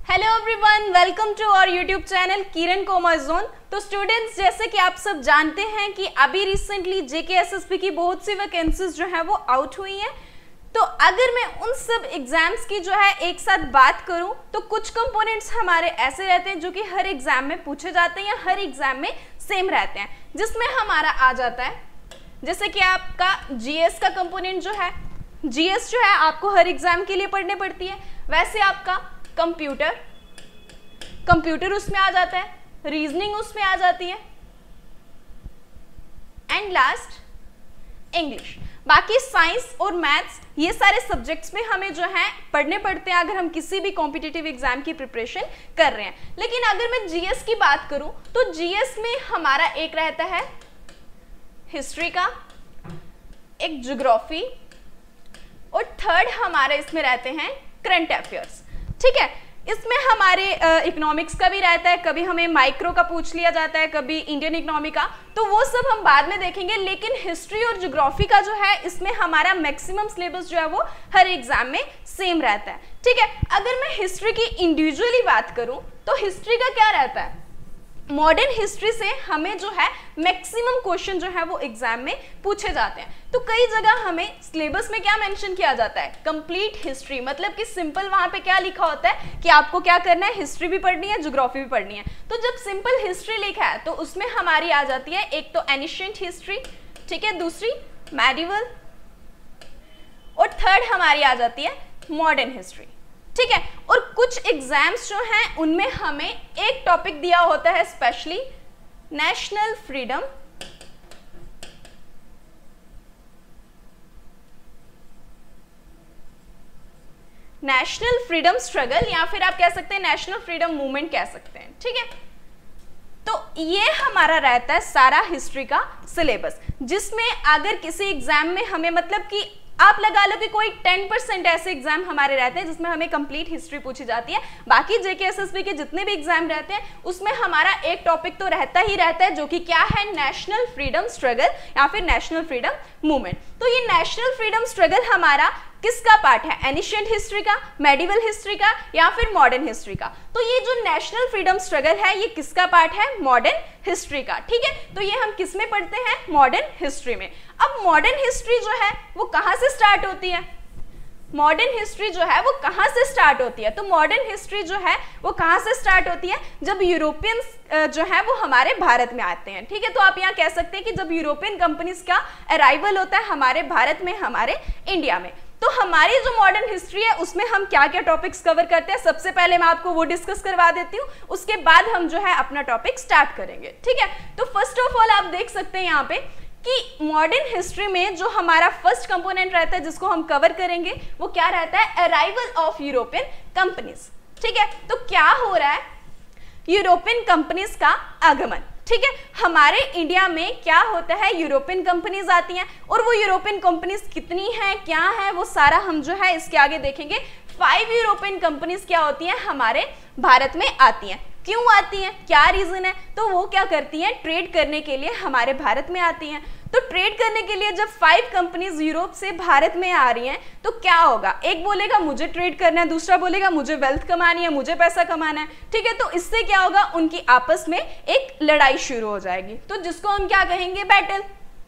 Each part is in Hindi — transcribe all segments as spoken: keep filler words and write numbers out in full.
Hello everyone, welcome to our YouTube channel Kiran commerce zone. तो स्टूडेंट्स, जैसे कि आप सब जानते हैं कि अभी रिसेंटली जेके एसएसबी की बहुत सी वैकेंसीज जो है वो आउट हुई हैं। तो अगर मैं उन सब एग्जाम्स की जो है एक साथ बात करूं तो कुछ कंपोनेंट्स हमारे ऐसे रहते हैं जो कि हर एग्जाम में पूछे जाते हैं या हर एग्जाम में सेम रहते हैं, जिसमें हमारा आ जाता है जैसे कि आपका जीएस का कंपोनेंट जो है, जीएस जो है आपको हर एग्जाम के लिए पढ़ने पड़ती है। वैसे आपका कंप्यूटर कंप्यूटर उसमें आ जाता है, रीजनिंग उसमें आ जाती है, एंड लास्ट इंग्लिश। बाकी साइंस और मैथ्स ये सारे सब्जेक्ट्स में हमें जो है पढ़ने पड़ते हैं अगर हम किसी भी कॉम्पिटिटिव एग्जाम की प्रिपरेशन कर रहे हैं। लेकिन अगर मैं जीएस की बात करूं तो जीएस में हमारा एक रहता है हिस्ट्री का, एक ज्योग्राफी, और थर्ड हमारे इसमें रहते हैं करंट अफेयर्स। ठीक है, इसमें हमारे इकोनॉमिक्स का भी रहता है, कभी हमें माइक्रो का पूछ लिया जाता है, कभी इंडियन इकोनॉमी का, तो वो सब हम बाद में देखेंगे। लेकिन हिस्ट्री और ज्योग्राफी का जो है इसमें हमारा मैक्सिमम सिलेबस जो है वो हर एग्जाम में सेम रहता है। ठीक है, अगर मैं हिस्ट्री की इंडिविजुअली बात करूं तो हिस्ट्री का क्या रहता है, मॉडर्न हिस्ट्री से हमें जो है मैक्सिमम क्वेश्चन जो है वो एग्जाम में पूछे जाते हैं। तो कई जगह हमें सिलेबस में क्या मेंशन किया जाता है, कंप्लीट हिस्ट्री, मतलब कि सिंपल वहां पे क्या लिखा होता है कि आपको क्या करना है, हिस्ट्री भी पढ़नी है, ज्योग्राफी भी पढ़नी है। तो जब सिंपल हिस्ट्री लिखा है तो उसमें हमारी आ जाती है एक तो एनिशिएंट हिस्ट्री, ठीक है, दूसरी मेडिवल, और थर्ड हमारी आ जाती है मॉडर्न हिस्ट्री। ठीक है, और कुछ एग्जाम्स जो हैं उनमें हमें एक टॉपिक दिया होता है specially national freedom, national freedom struggle, या फिर आप कह सकते हैं नेशनल फ्रीडम मूवमेंट कह सकते हैं। ठीक है, तो ये हमारा रहता है सारा हिस्ट्री का सिलेबस, जिसमें अगर किसी एग्जाम में हमें, मतलब कि आप लगा लो कि कोई टेन परसेंट ऐसे एग्जाम हमारे रहते हैं जिसमें हमें कंप्लीट हिस्ट्री पूछी जाती है। बाकी जेके एसएसबी के जितने भी एग्जाम रहते हैं उसमें हमारा एक टॉपिक तो रहता ही रहता है, जो कि क्या है, नेशनल फ्रीडम स्ट्रगल या फिर नेशनल फ्रीडम मूवमेंट। तो ये नेशनल फ्रीडम स्ट्रगल हमारा किसका पार्ट है, एनिशिएंट हिस्ट्री का, मेडिवल हिस्ट्री का, या फिर मॉडर्न हिस्ट्री का। तो ये जो नेशनल फ्रीडम स्ट्रगल है ये किसका पार्ट है, मॉडर्न हिस्ट्री का। ठीक है, तो ये हम किस में पढ़ते हैं, मॉडर्न हिस्ट्री में। अब मॉडर्न हिस्ट्री जो है वो कहां से स्टार्ट होती है, मॉडर्न हिस्ट्री जो है वो कहां से स्टार्ट होती है, तो मॉडर्न हिस्ट्री जो है वो कहां से स्टार्ट होती है, जब यूरोपियंस जो है वो हमारे भारत में आते हैं। ठीक है, तो आप यहाँ कह सकते हैं कि जब यूरोपियन कंपनीज का अराइवल होता है हमारे भारत में, हमारे इंडिया में। तो हमारी जो मॉडर्न हिस्ट्री है उसमें हम क्या क्या टॉपिक्स कवर करते हैं, सबसे पहले मैं आपको वो डिस्कस करवा देती हूँ, उसके बाद हम जो है अपना टॉपिक स्टार्ट करेंगे। ठीक है, तो फर्स्ट ऑफ ऑल आप देख सकते हैं यहाँ पे कि मॉडर्न हिस्ट्री में जो हमारा फर्स्ट कंपोनेंट रहता है जिसको हम कवर करेंगे वो क्या रहता है, अराइवल ऑफ यूरोपियन कंपनीज। ठीक है, तो क्या हो रहा है, यूरोपियन कंपनीज का आगमन। ठीक है, हमारे इंडिया में क्या होता है, यूरोपियन कंपनीज आती हैं, और वो यूरोपियन कंपनीज कितनी हैं, क्या है, वो सारा हम जो है इसके आगे देखेंगे। फाइव यूरोपियन कंपनीज क्या होती हैं, हमारे भारत में आती हैं। क्यों आती हैं, क्या रीजन है, तो वो क्या करती हैं, ट्रेड करने के लिए हमारे भारत में आती हैं। तो ट्रेड करने के लिए जब फाइव कंपनीज यूरोप से भारत में आ रही हैं तो क्या होगा, एक बोलेगा मुझे ट्रेड करना है, दूसरा बोलेगा मुझे वेल्थ कमानी है, मुझे पैसा कमाना है। ठीक है, तो इससे क्या होगा, उनकी आपस में एक लड़ाई शुरू हो जाएगी, तो जिसको हम क्या कहेंगे, बैटल।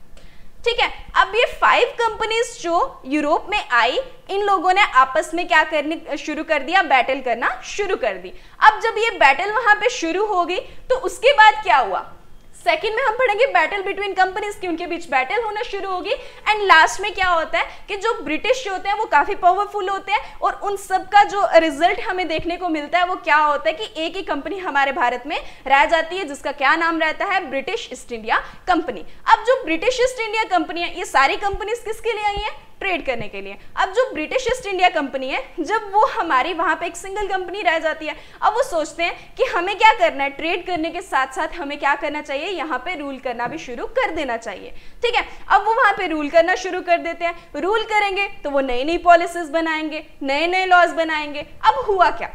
ठीक है, अब ये फाइव कंपनीज जो यूरोप में आई, इन लोगों ने आपस में क्या करने शुरू कर दिया, बैटल करना शुरू कर दी। अब जब ये बैटल वहां पे शुरू हो गई तो उसके बाद क्या हुआ, सेकंड में हम पढ़ेंगे बैटल बिटवीन कंपनीज की, उनके बीच बैटल होना शुरू होगी। एंड लास्ट में क्या होता है कि जो ब्रिटिश होते हैं वो काफी पावरफुल होते हैं, और उन सब का जो रिजल्ट हमें देखने को मिलता है वो क्या होता है कि एक ही कंपनी हमारे भारत में रह जाती है जिसका क्या नाम रहता है, ब्रिटिश ईस्ट इंडिया कंपनी। अब जो ब्रिटिश ईस्ट इंडिया कंपनी है, ये सारी कंपनीज किसके लिए आई है, ट्रेड करने के लिए। अब जो ब्रिटिश ईस्ट इंडिया कंपनी है, जब वो हमारी वहां पे एक सिंगल कंपनी रह जाती है, अब वो सोचते हैं कि हमें क्या करना है, ट्रेड करने के साथ साथ हमें क्या करना चाहिए, यहाँ पे रूल करना भी शुरू कर देना चाहिए। ठीक है, अब वो वहां पे रूल करना शुरू कर देते हैं, रूल करेंगे तो वो नई नई पॉलिसीज बनाएंगे, नए नए लॉज बनाएंगे। अब हुआ क्या,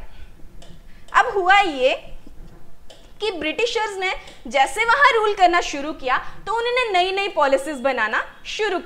अब हुआ ये कि ब्रिटिशर्स ने जैसे वहां रूल करना शुरू किया तो उन्होंने नई नई पॉलिसीज बनाना शुरू कर दी।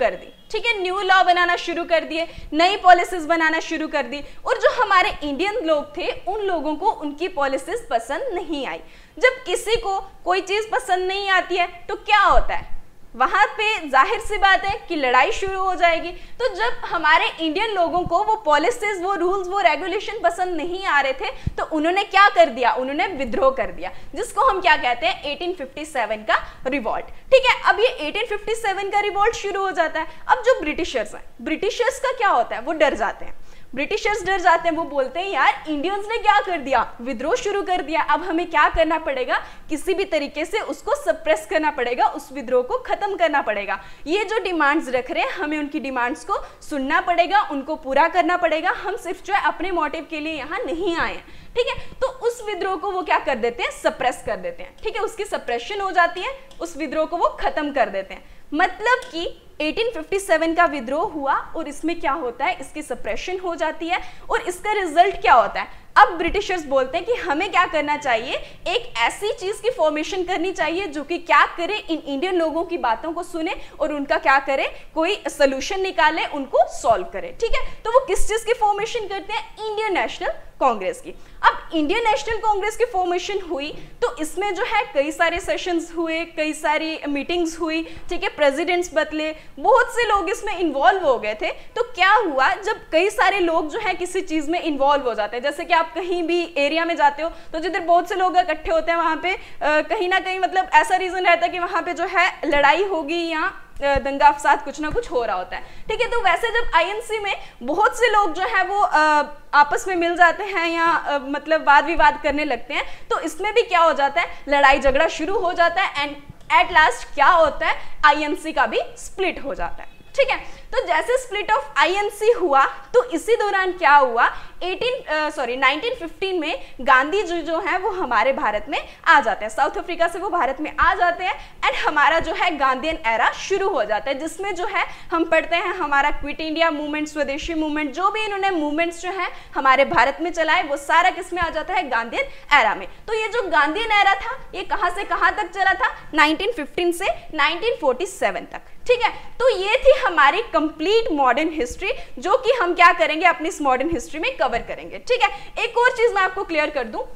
ठीक है, न्यू लॉ बनाना शुरू कर दिए, नई पॉलिसीज बनाना शुरू कर दी, और जो हमारे इंडियन लोग थे उन लोगों को उनकी पॉलिसीज पसंद नहीं आई। जब किसी को कोई चीज पसंद नहीं आती है तो क्या होता है, वहां पे जाहिर सी बात है कि लड़ाई शुरू हो जाएगी। तो जब हमारे इंडियन लोगों को वो पॉलिसीज, वो रूल्स, वो रेगुलेशन पसंद नहीं आ रहे थे तो उन्होंने क्या कर दिया, उन्होंने विद्रोह कर दिया, जिसको हम क्या कहते हैं, एटीन फिफ्टी सेवन का रिवॉल्ट। ठीक है, अब ये एटीन फिफ्टी सेवन का रिवॉल्ट शुरू हो जाता है। अब जो ब्रिटिशर्स हैं, ब्रिटिशर्स का क्या होता है, वो डर जाते हैं, ब्रिटिशर्स डर जाते हैं, वो बोलते हैं यार इंडियंस ने क्या कर दिया, विद्रोह शुरू कर दिया, अब हमें क्या करना पड़ेगा, किसी भी तरीके से उसको सप्रेस करना पड़ेगा, उस विद्रोह को खत्म करना पड़ेगा। ये जो डिमांड्स रख रहे हैं हमें उनकी डिमांड्स को सुनना पड़ेगा, उनको पूरा करना पड़ेगा, हम सिर्फ जो है अपने मोटिव के लिए यहाँ नहीं आए हैं। ठीक है, तो उस विद्रोह को वो क्या कर देते हैं, सप्रेस कर देते हैं। ठीक है, उसकी सप्रेशन हो जाती है, उस विद्रोह को वो खत्म कर देते हैं। मतलब कि एटीन फिफ्टी सेवन का विद्रोह हुआ और इसमें क्या होता है, इसकी सप्रेशन हो जाती है, और इसका रिजल्ट क्या होता है, अब ब्रिटिशर्स बोलते हैं कि हमें क्या करना चाहिए, एक ऐसी चीज की फॉर्मेशन करनी चाहिए जो कि क्या करे, इन इंडियन लोगों की बातों को सुने और उनका क्या करे, कोई सोल्यूशन निकाले, उनको सॉल्व करे। ठीक है, तो वो किस चीज की फॉर्मेशन करते हैं, इंडियन नेशनल कांग्रेस की। अब इंडियन नेशनल कांग्रेस की फॉर्मेशन हुई तो इसमें जो है कई सारे सेशंस हुए, कई सारी मीटिंग्स हुई। ठीक है, प्रेसिडेंट्स बदले, बहुत से लोग इसमें इन्वॉल्व हो गए थे। तो क्या हुआ, जब कई सारे लोग जो है किसी चीज में इन्वॉल्व हो जाते हैं, जैसे कि आप कहीं भी एरिया में जाते हो तो जिधर बहुत से लोग इकट्ठे होते हैं वहां पे आ, कहीं ना कहीं मतलब ऐसा रीजन रहता है कि वहां पे जो है लड़ाई होगी या दंगा फसाद कुछ ना कुछ हो रहा होता है। ठीक है, तो वैसे जब आईएनसी में बहुत से लोग जो है वो आ, आपस में मिल जाते हैं या आ, मतलब वाद विवाद करने लगते हैं, तो इसमें भी क्या हो जाता है, लड़ाई झगड़ा शुरू हो जाता है, एंड एट लास्ट क्या होता है, आईएनसी का भी स्प्लिट हो जाता है। ठीक है, तो जैसे स्प्लिट ऑफ आईएनसी हुआ तो इसी दौरान क्या हुआ, एटीन सॉरी नाइनटीन फिफ्टीन में गांधी जी जो है वो हमारे भारत में आ जाते हैं, साउथ अफ्रीका से वो भारत में आ जाते हैं, एंड हमारा जो है गांधीयन एरा शुरू हो जाता है, जिसमें जो है हम पढ़ते हैं हमारा quit India movement, Swadeshi movement, जो भी इन्होंने मूवमेंट्स जो है हमारे भारत में चलाए वो सारा किस में आ जाता है, गांधीयन एरा में। तो ये जो गांधीयन एरा था ये कहां से कहां तक चला था, नाइनटीन फिफ्टीन से नाइनटीन फोर्टी सेवन तक। ठीक है, तो ये थी हमारी कंप्लीट मॉडर्न हिस्ट्री, जो कि हम क्या करेंगे, अपनी इस मॉडर्न हिस्ट्री में कवर करेंगे। ठीक है, एक और चीज मैं आपको क्लियर कर दूं,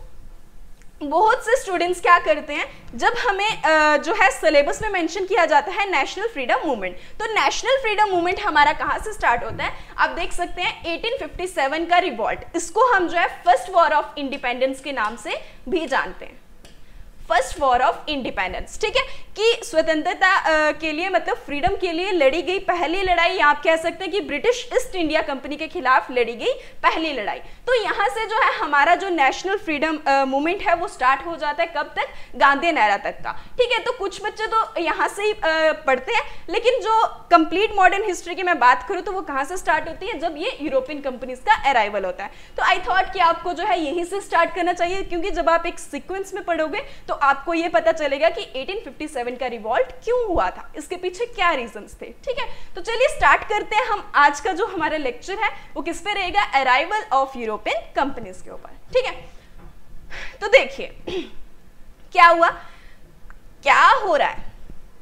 बहुत से स्टूडेंट्स क्या करते हैं, जब हमें जो है सिलेबस में मेंशन किया जाता है नेशनल फ्रीडम मूवमेंट, तो नेशनल फ्रीडम मूवमेंट हमारा कहां से स्टार्ट होता है, आप देख सकते हैं एटीन फिफ्टी सेवन का रिवॉल्ट, इसको हम जो है फर्स्ट वॉर ऑफ इंडिपेंडेंस के नाम से भी जानते हैं, फर्स्ट वॉर ऑफ इंडिपेंडेंस। ठीक है, कि स्वतंत्रता के लिए मतलब फ्रीडम के लिए लड़ी गई पहली लड़ाई, आप कह सकते हैं कि ब्रिटिश ईस्ट इंडिया कंपनी के खिलाफ लड़ी गई पहली लड़ाई। तो यहाँ से जो है हमारा जो नेशनल फ्रीडम मूवमेंट है वो स्टार्ट हो जाता है, कब तक, गांधीयन एरा तक का। ठीक है, तो कुछ बच्चे तो यहाँ से ही पढ़ते हैं, लेकिन जो कंप्लीट मॉडर्न हिस्ट्री की मैं बात करूँ तो वो कहाँ से स्टार्ट होती है, जब ये यूरोपियन कंपनीज का अराइवल होता है। तो आई थॉट कि आपको जो है यहीं से स्टार्ट करना चाहिए, क्योंकि जब आप एक सीक्वेंस में पढ़ोगे तो आपको ये पता चलेगा कि एटीन फिफ्टी सेवन का रिवॉल्ट क्यों हुआ था, इसके पीछे क्या रीजंस थे। ठीक है, तो चलिए स्टार्ट करते हैं। हम आज का जो हमारा लेक्चर है वो किस पे रहेगा, अराइवल ऑफ यूरोपियन कंपनीज के ऊपर। ठीक है, तो देखिए क्या हुआ, क्या हो रहा है,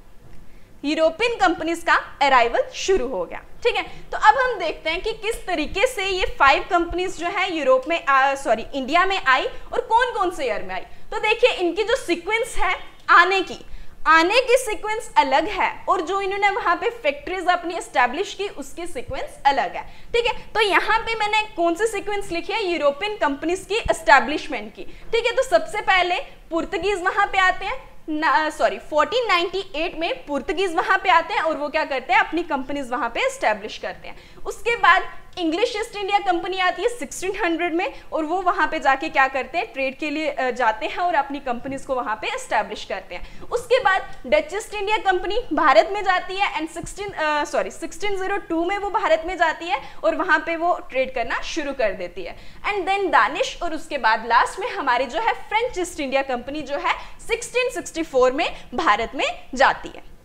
यूरोपियन कंपनीज का अराइवल शुरू हो गया। ठीक है, तो अब हम देखते हैं कि किस तरीके से ये फाइव कंपनीज जो है यूरोप में सॉरी इंडिया में आई और कौन कौन से ईयर में आई। तो देखिए इनकी जो सीक्वेंस है आने की आने की सीक्वेंस अलग है, और जो इन्होंने वहां पे फैक्ट्रीज अपनी एस्टैब्लिश की उसकी सीक्वेंस अलग है। ठीक है, तो यहाँ पे मैंने कौन सी सीक्वेंस लिखी है, यूरोपियन कंपनीज की एस्टैब्लिशमेंट की। ठीक है, तो सबसे पहले पुर्तगीज वहां पे आते हैं, सॉरी फोर्टीन नाइंटी एट में पुर्तगीज वहां पे आते हैं और वो क्या करते हैं, अपनी कंपनीज वहां पे एस्टैब्लिश करते हैं। उसके बाद इंग्लिश ईस्ट इंडिया कंपनी आती है सिक्सटीन हंड्रेड में, और वो वहां पे जाके क्या करते हैं, ट्रेड के लिए जाते हैं और अपनी कंपनीज को वहां पे एस्टैब्लिश करते हैं। उसके बाद Dutch East India company Bharat में जाती है and sixteen sorry sixteen O two में वो भारत में जाती है और वहां पे वो ट्रेड करना शुरू कर देती है। एंड देन दानिश, और उसके बाद लास्ट में हमारी जो है फ्रेंच ईस्ट इंडिया कंपनी जो है सिक्सटीन सिक्सटी फोर में भारत में जाती है।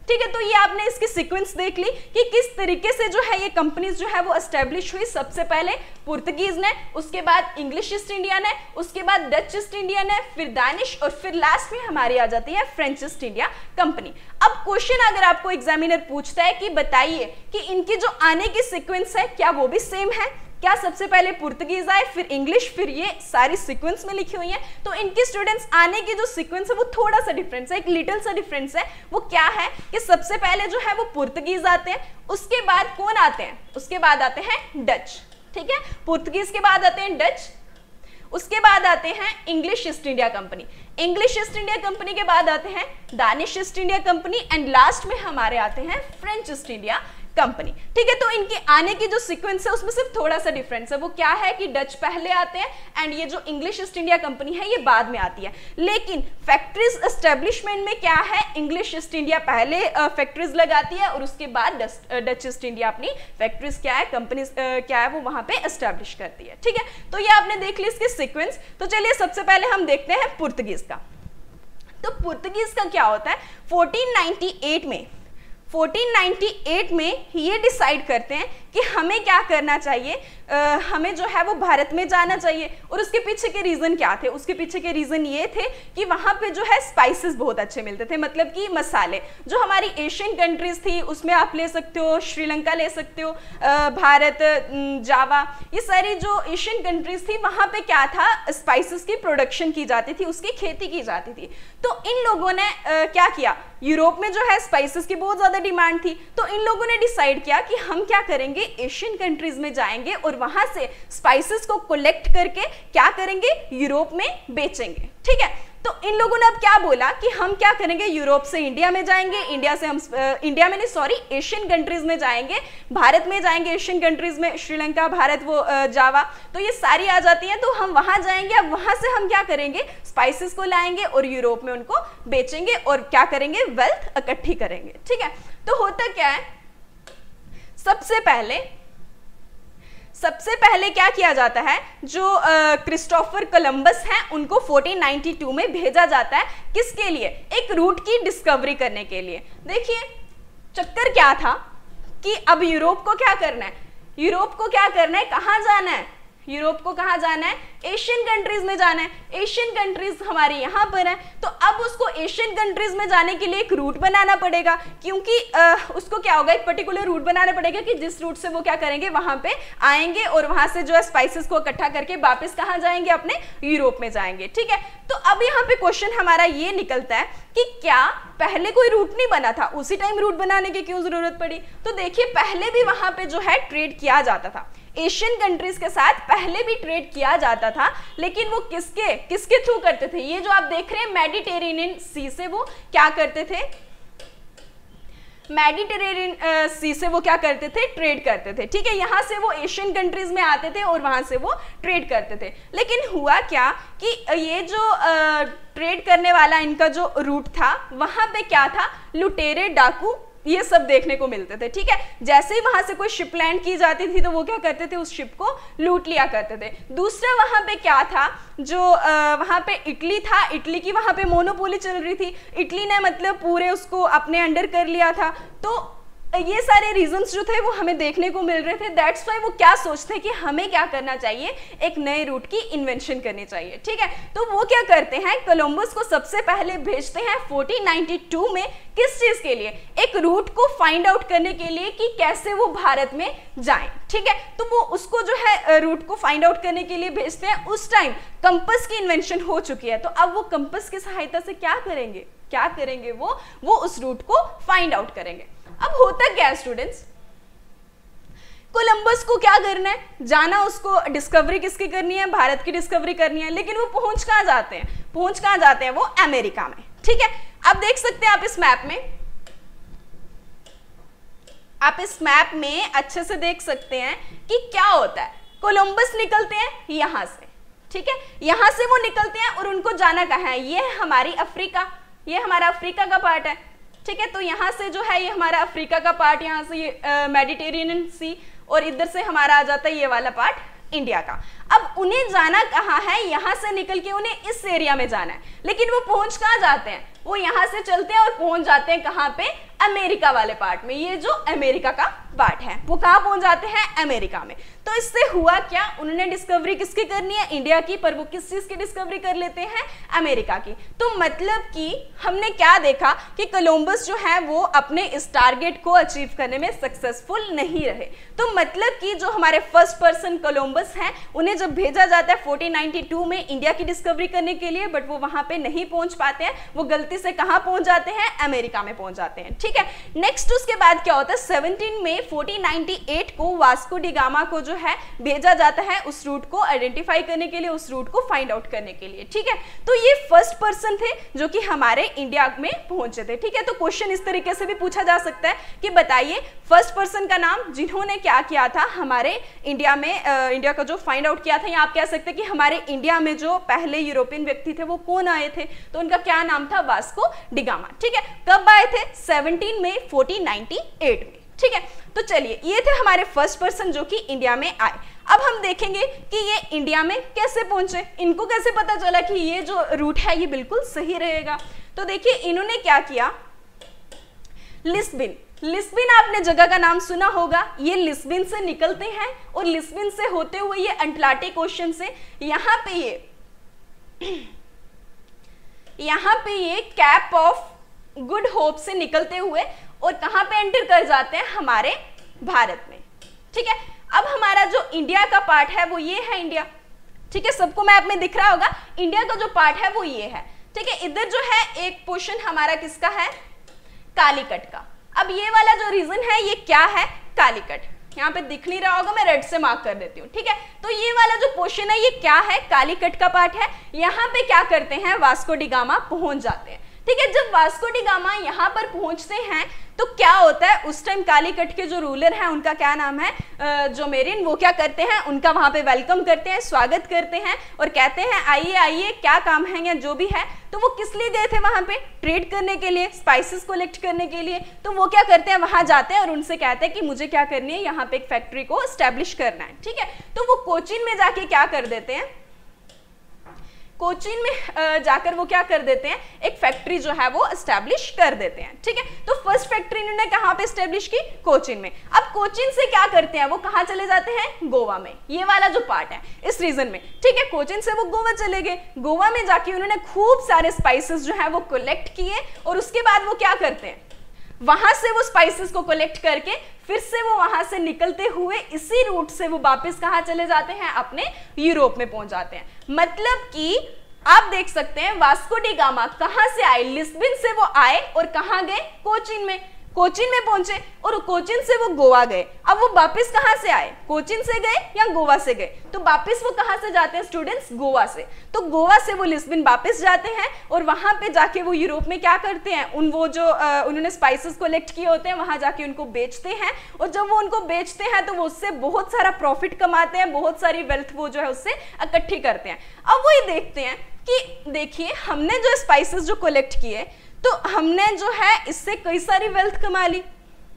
ठीक है। तो ये आपने इसकी सीक्वेंस देख ली कि किस तरीके से जो है ये कंपनीज जो है वो एस्टेब्लिश हुई। सबसे पहले पुर्तगीज ने, उसके बाद इंग्लिश ईस्ट इंडिया ने, उसके बाद डच ईस्ट इंडिया ने, फिर दानिश, और फिर लास्ट में हमारी आ जाती है फ्रेंच ईस्ट इंडिया कंपनी। अब क्वेश्चन अगर आपको एग्जामिनर पूछता है कि बताइए कि इनकी जो आने की सीक्वेंस है क्या वो भी सेम है, क्या सबसे पहले पुर्तगीज आए फिर इंग्लिश फिर ये सारी सीक्वेंस में लिखी हुई है, तो इनके स्टूडेंट्स आने की जो सीक्वेंस है वो थोड़ा सा डिफरेंस है, एक लिटिल सा डिफरेंस है। वो क्या है कि सबसे पहले जो है वो पुर्तगीज आते हैं, उसके बाद कौन आते हैं, उसके बाद आते हैं डच, ठीक है। पुर्तगीज के बाद आते हैं डच, उसके बाद आते हैं English East India company, English East India company के बाद आते हैं Danish East India company, and last में हमारे आते हैं फ्रेंच ईस्ट इंडिया कंपनी, ठीक है। तो इनके आने की जो सीक्वेंस है उसमें सिर्फ थोड़ा सा डिफरेंस है। वो क्या है कि डच पहले आते हैं एंड ये जो इंग्लिश ईस्ट इंडिया कंपनी है ये बाद में आती है। लेकिन फैक्ट्रीज एस्टेब्लिशमेंट में क्या है, इंग्लिश ईस्ट इंडिया पहले फैक्ट्रीज लगाती है और उसके बाद डच ईस्ट इंडिया अपनी फैक्ट्रीज क्या है, कंपनीज क्या है वो वहां पे एस्टेब्लिश करती है, ठीक है। तो ये आपने देख ली इसकी सीक्वेंस। तो चलिए सबसे पहले हम देखते हैं पुर्तगीज का। तो पुर्तगीज का क्या होता है, फोर्टीन नाइंटी एट में फोर्टीन नाइंटी एट में ये डिसाइड करते हैं कि हमें क्या करना चाहिए, आ, हमें जो है वो भारत में जाना चाहिए। और उसके पीछे के रीज़न क्या थे, उसके पीछे के रीज़न ये थे कि वहाँ पे जो है स्पाइसेस बहुत अच्छे मिलते थे, मतलब कि मसाले। जो हमारी एशियन कंट्रीज थी उसमें आप ले सकते हो, श्रीलंका ले सकते हो, आ, भारत, जावा, ये सारी जो एशियन कंट्रीज थी वहाँ पे क्या था, स्पाइसेस की प्रोडक्शन की जाती थी, उसकी खेती की जाती थी। तो इन लोगों ने आ, क्या किया, यूरोप में जो है स्पाइसेस की बहुत ज़्यादा डिमांड थी, तो इन लोगों ने डिसाइड किया कि हम क्या करेंगे, एशियन कंट्रीज में जाएंगे और वहां से स्पाइसेस को कलेक्ट करके क्या करेंगे, यूरोप में बेचेंगे, ठीक है। तो इन लोगों ने अब क्या बोला कि हम क्या करेंगे, यूरोप से इंडिया में जाएंगे, इंडिया से हम इंडिया में नहीं सॉरी एशियन कंट्रीज में जाएंगे, भारत में जाएंगे, एशियन कंट्रीज में श्रीलंका, भारत, वो जावा, तो ये सारी आ जाती हैं। तो हम वहां जाएंगे, अब वहां से हम क्या करेंगे, स्पाइसेस को लाएंगे और यूरोप में उनको बेचेंगे और क्या करेंगे, वेल्थ इकट्ठी करेंगे, ठीक है। तो होता क्या है, सबसे पहले सबसे पहले क्या किया जाता है, जो क्रिस्टोफर कोलंबस हैं उनको फोर्टीन नाइंटी टू में भेजा जाता है, किसके लिए, एक रूट की डिस्कवरी करने के लिए। देखिए चक्कर क्या था कि अब यूरोप को क्या करना है, यूरोप को क्या करना है, कहाँ जाना है, यूरोप को कहाँ जाना है, एशियन कंट्रीज में जाना है। एशियन कंट्रीज हमारी यहाँ पर है, तो अब उसको एशियन कंट्रीज में जाने के लिए एक रूट बनाना पड़ेगा, क्योंकि आ, उसको क्या होगा, एक पर्टिकुलर रूट बनाना पड़ेगा कि जिस रूट से वो क्या करेंगे, वहां पे आएंगे और वहां से जो है स्पाइसेस को इकट्ठा करके वापस कहाँ जाएंगे, अपने यूरोप में जाएंगे, ठीक है। तो अब यहाँ पे क्वेश्चन हमारा ये निकलता है कि क्या पहले कोई रूट नहीं बना था, उसी टाइम रूट बनाने की क्यों जरूरत पड़ी। तो देखिए पहले भी वहां पे जो है ट्रेड किया जाता था, एशियन कंट्रीज के साथ पहले भी ट्रेड किया जाता था, लेकिन वो किसके किसके थ्रू करते थे, ये जो आप देख रहे हैं मेडिटेरेनियन सी से वो क्या करते थे, मेडिटेरेनियन सी से वो क्या करते थे, ट्रेड करते थे, ठीक है। यहाँ से वो एशियन कंट्रीज में आते थे और वहां से वो ट्रेड करते थे। लेकिन हुआ क्या कि ये जो ट्रेड करने वाला इनका जो रूट था, वहां पे क्या था, लुटेरे, डाकू, ये सब देखने को मिलते थे, ठीक है। जैसे ही वहां से कोई शिप लैंड की जाती थी तो वो क्या करते थे, उस शिप को लूट लिया करते थे। दूसरा वहां पे क्या था, जो आ, वहां पे इटली था, इटली की वहां पे मोनोपोली चल रही थी, इटली ने मतलब पूरे उसको अपने अंडर कर लिया था। तो ये सारे रीजंस जो थे वो हमें देखने को मिल रहे थे। दैट्स वाई वो क्या सोचते हैं कि हमें क्या करना चाहिए, एक नए रूट की इन्वेंशन करनी चाहिए, ठीक है। तो वो क्या करते हैं, कोलंबस को सबसे पहले भेजते हैं फोर्टीन नाइंटी टू में, किस चीज के लिए, एक रूट को फाइंड आउट करने के लिए कि कैसे वो भारत में जाएं, ठीक है। तो वो उसको जो है रूट को फाइंड आउट करने के लिए भेजते हैं। उस टाइम कंपास की इन्वेंशन हो चुकी है, तो अब वो कंपास की सहायता से क्या करेंगे, क्या करेंगे वो वो उस रूट को फाइंड आउट करेंगे। अब होता क्या है स्टूडेंट्स, कोलंबस को क्या करना है, जाना, उसको डिस्कवरी किसकी करनी है, भारत की डिस्कवरी करनी है। लेकिन वो पहुंच कहां जाते हैं, पहुंच कहां जाते हैं, वो अमेरिका में, ठीक है। अब देख सकते हैं आप इस मैप में, आप इस मैप में अच्छे से देख सकते हैं कि क्या होता है। कोलंबस निकलते हैं यहां से, ठीक है, यहां से वो निकलते हैं और उनको जाना कहां है, ये है हमारी अफ्रीका, ये हमारा अफ्रीका का पार्ट है, ठीक है। तो यहाँ से जो है ये हमारा अफ्रीका का पार्ट, यहाँ से ये मेडिटेरेनियन सी, और इधर से हमारा आ जाता है ये वाला पार्ट इंडिया का। अब उन्हें जाना कहाँ है, यहाँ से निकल के उन्हें इस एरिया में जाना है, लेकिन वो पहुंच कहाँ जाते हैं, वो यहाँ से चलते हैं और पहुंच जाते हैं कहाँ पे, अमेरिका वाले पार्ट में। ये जो अमेरिका का पार्ट है वो कहाँ पहुंच जाते हैं, अमेरिका में। तो इससे हुआ क्या, उन्होंने डिस्कवरी किसकी करनी है, इंडिया की, पर वो किस चीज की डिस्कवरी कर लेते हैं, अमेरिका की। तो मतलब कि हमने क्या देखा कि कोलंबस जो है वो अपने इस टारगेट को अचीव करने में सक्सेसफुल नहीं रहे। तो मतलब कि जो हमारे फर्स्ट पर्सन कोलंबस हैं उन्हें जब भेजा जाता है फोर्टीन नाइंटी टू में इंडिया की डिस्कवरी करने के लिए, बट वो वहां पे नहीं पहुंच पाते हैं, वो गलती से कहां पहुंच जाते हैं, अमेरिका में पहुंच जाते हैं। ठीक है, नेक्स्ट उसके बाद क्या होता है, seventeen May fourteen ninety eight को वास्को डी गामा को जो है भेजा जाता है उस रूट को आइडेंटिफाई करने के लिए, उस रूट को फाइंड आउट करने के लिए। ठीक है, तो ये फर्स्ट पर्सन थे जो कि हमारे इंडिया में पहुंचे थे। ठीक है, तो क्वेश्चन इस तरीके से भी पूछा जा सकता है कि बताइए फर्स्ट पर्सन का नाम जिन्होंने क्या किया था हमारे इंडिया में, आ, इंडिया का जो फाइंड आउट किया था, या आप कह सकते हैं कि हमारे इंडिया में जो पहले यूरोपियन व्यक्ति थे वो कौन आए थे, तो उनका क्या नाम था, वास्को डी गामा। ठीक है, कब आए थे, seventeen May fourteen ninety eight में। ठीक है, तो चलिए ये थे हमारे फर्स्ट पर्सन जो कि इंडिया में आए। अब हम देखेंगे कि ये इंडिया में कैसे पहुंचे, इनको कैसे पता चला कि ये जो रूट है ये बिल्कुल सही रहेगा। तो देखिए इन्होंने क्या किया, लिस्बन, लिस्बन आपने जगह का नाम सुना होगा, ये लिस्बन से निकलते हैं और लिस्बन से होते हुए ये अटलांटिक ओशन से यहाँ पे ये यहाँ पे ये कैप ऑफ गुड होप से निकलते हुए और कहां पे एंटर कर जाते हैं, हमारे भारत में। ठीक है, अब हमारा जो इंडिया का पार्ट है वो ये है इंडिया। ठीक है, सबको मैप में दिख रहा होगा, इंडिया का जो पार्ट है वो ये है। ठीक है, इधर जो है एक पोर्शन हमारा किसका है, कालीकट का। अब ये वाला जो रीजन है ये क्या है, कालीकट, यहाँ पे दिख नहीं रहा होगा, मैं रेड से मार्क कर देती हूँ। ठीक है, तो ये वाला जो पोर्शन है ये क्या है, कालीकट का पार्ट है। यहाँ पे क्या करते हैं, वास्को डी गामा पहुंच जाते हैं। ठीक है, जब वास्को डी गामा यहाँ पर पहुंचते हैं तो क्या होता है, उस टाइम कालीकट के जो रूलर हैं उनका क्या नाम है, जो मेरिन, वो क्या करते हैं, उनका वहां पे वेलकम करते हैं, स्वागत करते हैं और कहते हैं आइए आइए क्या काम है या जो भी है। तो वो किस लिए गए थे वहां पे, ट्रेड करने के लिए, स्पाइसेस कलेक्ट करने के लिए। तो वो क्या करते हैं, वहां जाते हैं और उनसे कहते हैं कि मुझे क्या करनी है, यहाँ पे एक फैक्ट्री को एस्टेब्लिश करना है। ठीक है, तो वो कोचीन में जाके क्या कर देते हैं, कोचीन में जाकर वो क्या कर देते हैं, एक फैक्ट्री जो है वो एस्टेब्लिश कर देते हैं। ठीक है, तो फर्स्ट फैक्ट्री इन्होंने कहाँ पे एस्टेब्लिश की, कोचीन में। अब कोचीन से क्या करते हैं, वो कहाँ चले जाते हैं, गोवा में, ये वाला जो पार्ट है इस रीजन में। ठीक है, कोचीन से वो गोवा चले गए, गोवा में जाके उन्होंने खूब सारे स्पाइसेस जो है वो कलेक्ट किए और उसके बाद वो क्या करते हैं, वहां से वो स्पाइसेस को कलेक्ट करके फिर से वो वहां से निकलते हुए इसी रूट से वो वापस कहां चले जाते हैं, अपने यूरोप में पहुंच जाते हैं। मतलब कि आप देख सकते हैं वास्को डी गामा कहां से आए, लिस्बन से वो आए और कहां गए, कोचीन में, कोचीन में पहुंचे और कोचीन से वो गोवा गए। अब वो वापस कहां से आए, कोचीन से गए या गोवा से गए, तो वापस वो कहां से जाते हैं स्टूडेंट्स, गोवा से। तो गोवा से वो लिस्बन वापस जाते हैं और वहां पे जाके वो यूरोप में क्या करते हैं, उन वो जो आ, उन्होंने स्पाइसेस कलेक्ट किए होते हैं वहां जाके उनको बेचते हैं और जब वो उनको बेचते हैं तो वो उससे बहुत सारा प्रॉफिट कमाते हैं, बहुत सारी वेल्थ वो जो है उससे इकट्ठी करते हैं। अब वो ये देखते हैं कि देखिए हमने जो स्पाइसेस जो कलेक्ट किए तो हमने जो है इससे कई सारी वेल्थ कमा ली।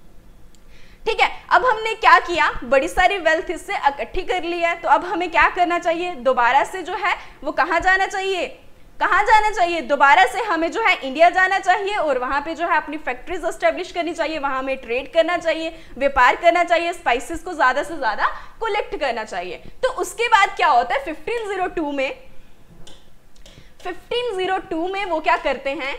ठीक है, अब हमने क्या किया, बड़ी सारी वेल्थ इससे इकट्ठी कर ली है, तो अब हमें क्या करना चाहिए, दोबारा से जो है वो कहाँ जाना चाहिए, कहाँ जाना चाहिए, दोबारा से हमें जो है इंडिया जाना चाहिए और वहां पे जो है अपनी फैक्ट्रीज एस्टेब्लिश करनी चाहिए, वहां हमें ट्रेड करना चाहिए, व्यापार करना चाहिए, स्पाइसेस को ज्यादा से ज्यादा कलेक्ट करना चाहिए। तो उसके बाद क्या होता है, फिफ्टीन ज़ीरो टू में फिफ्टीन ज़ीरो टू में वो क्या करते हैं,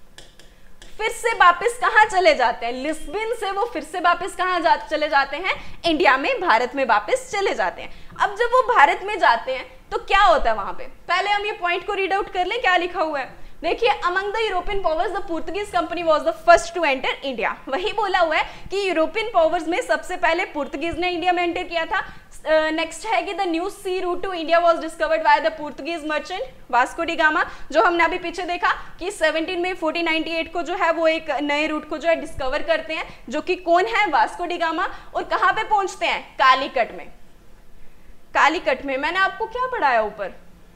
फिर से वापस कहां चले जाते हैं, लिस्बन से वो फिर से वापस कहां जा, चले जाते हैं, इंडिया में, भारत में वापस चले जाते हैं। अब जब वो भारत में जाते हैं तो क्या होता है वहां पे, पहले हम ये पॉइंट को रीड आउट कर लें, क्या लिखा हुआ है, देखिए among the European powers the Portuguese company was the first to enter India. वही बोला हुआ है कि यूरोपियन पावर्स में सबसे पहले पुर्तगीज ने इंडिया में एंटर किया था। नेक्स्ट uh, है कि the new sea route to India was discovered by the Portuguese merchant Vasco da Gama, जो हमने अभी पीछे देखा कि seventeen May fourteen ninety eight को जो है वो एक नए रूट को जो है डिस्कवर करते हैं, जो कि कौन है, वास्को डी गामा। और कहां पे पहुंचते हैं, कालीकट में, कालीकट में मैंने आपको क्या पढ़ाया ऊपर,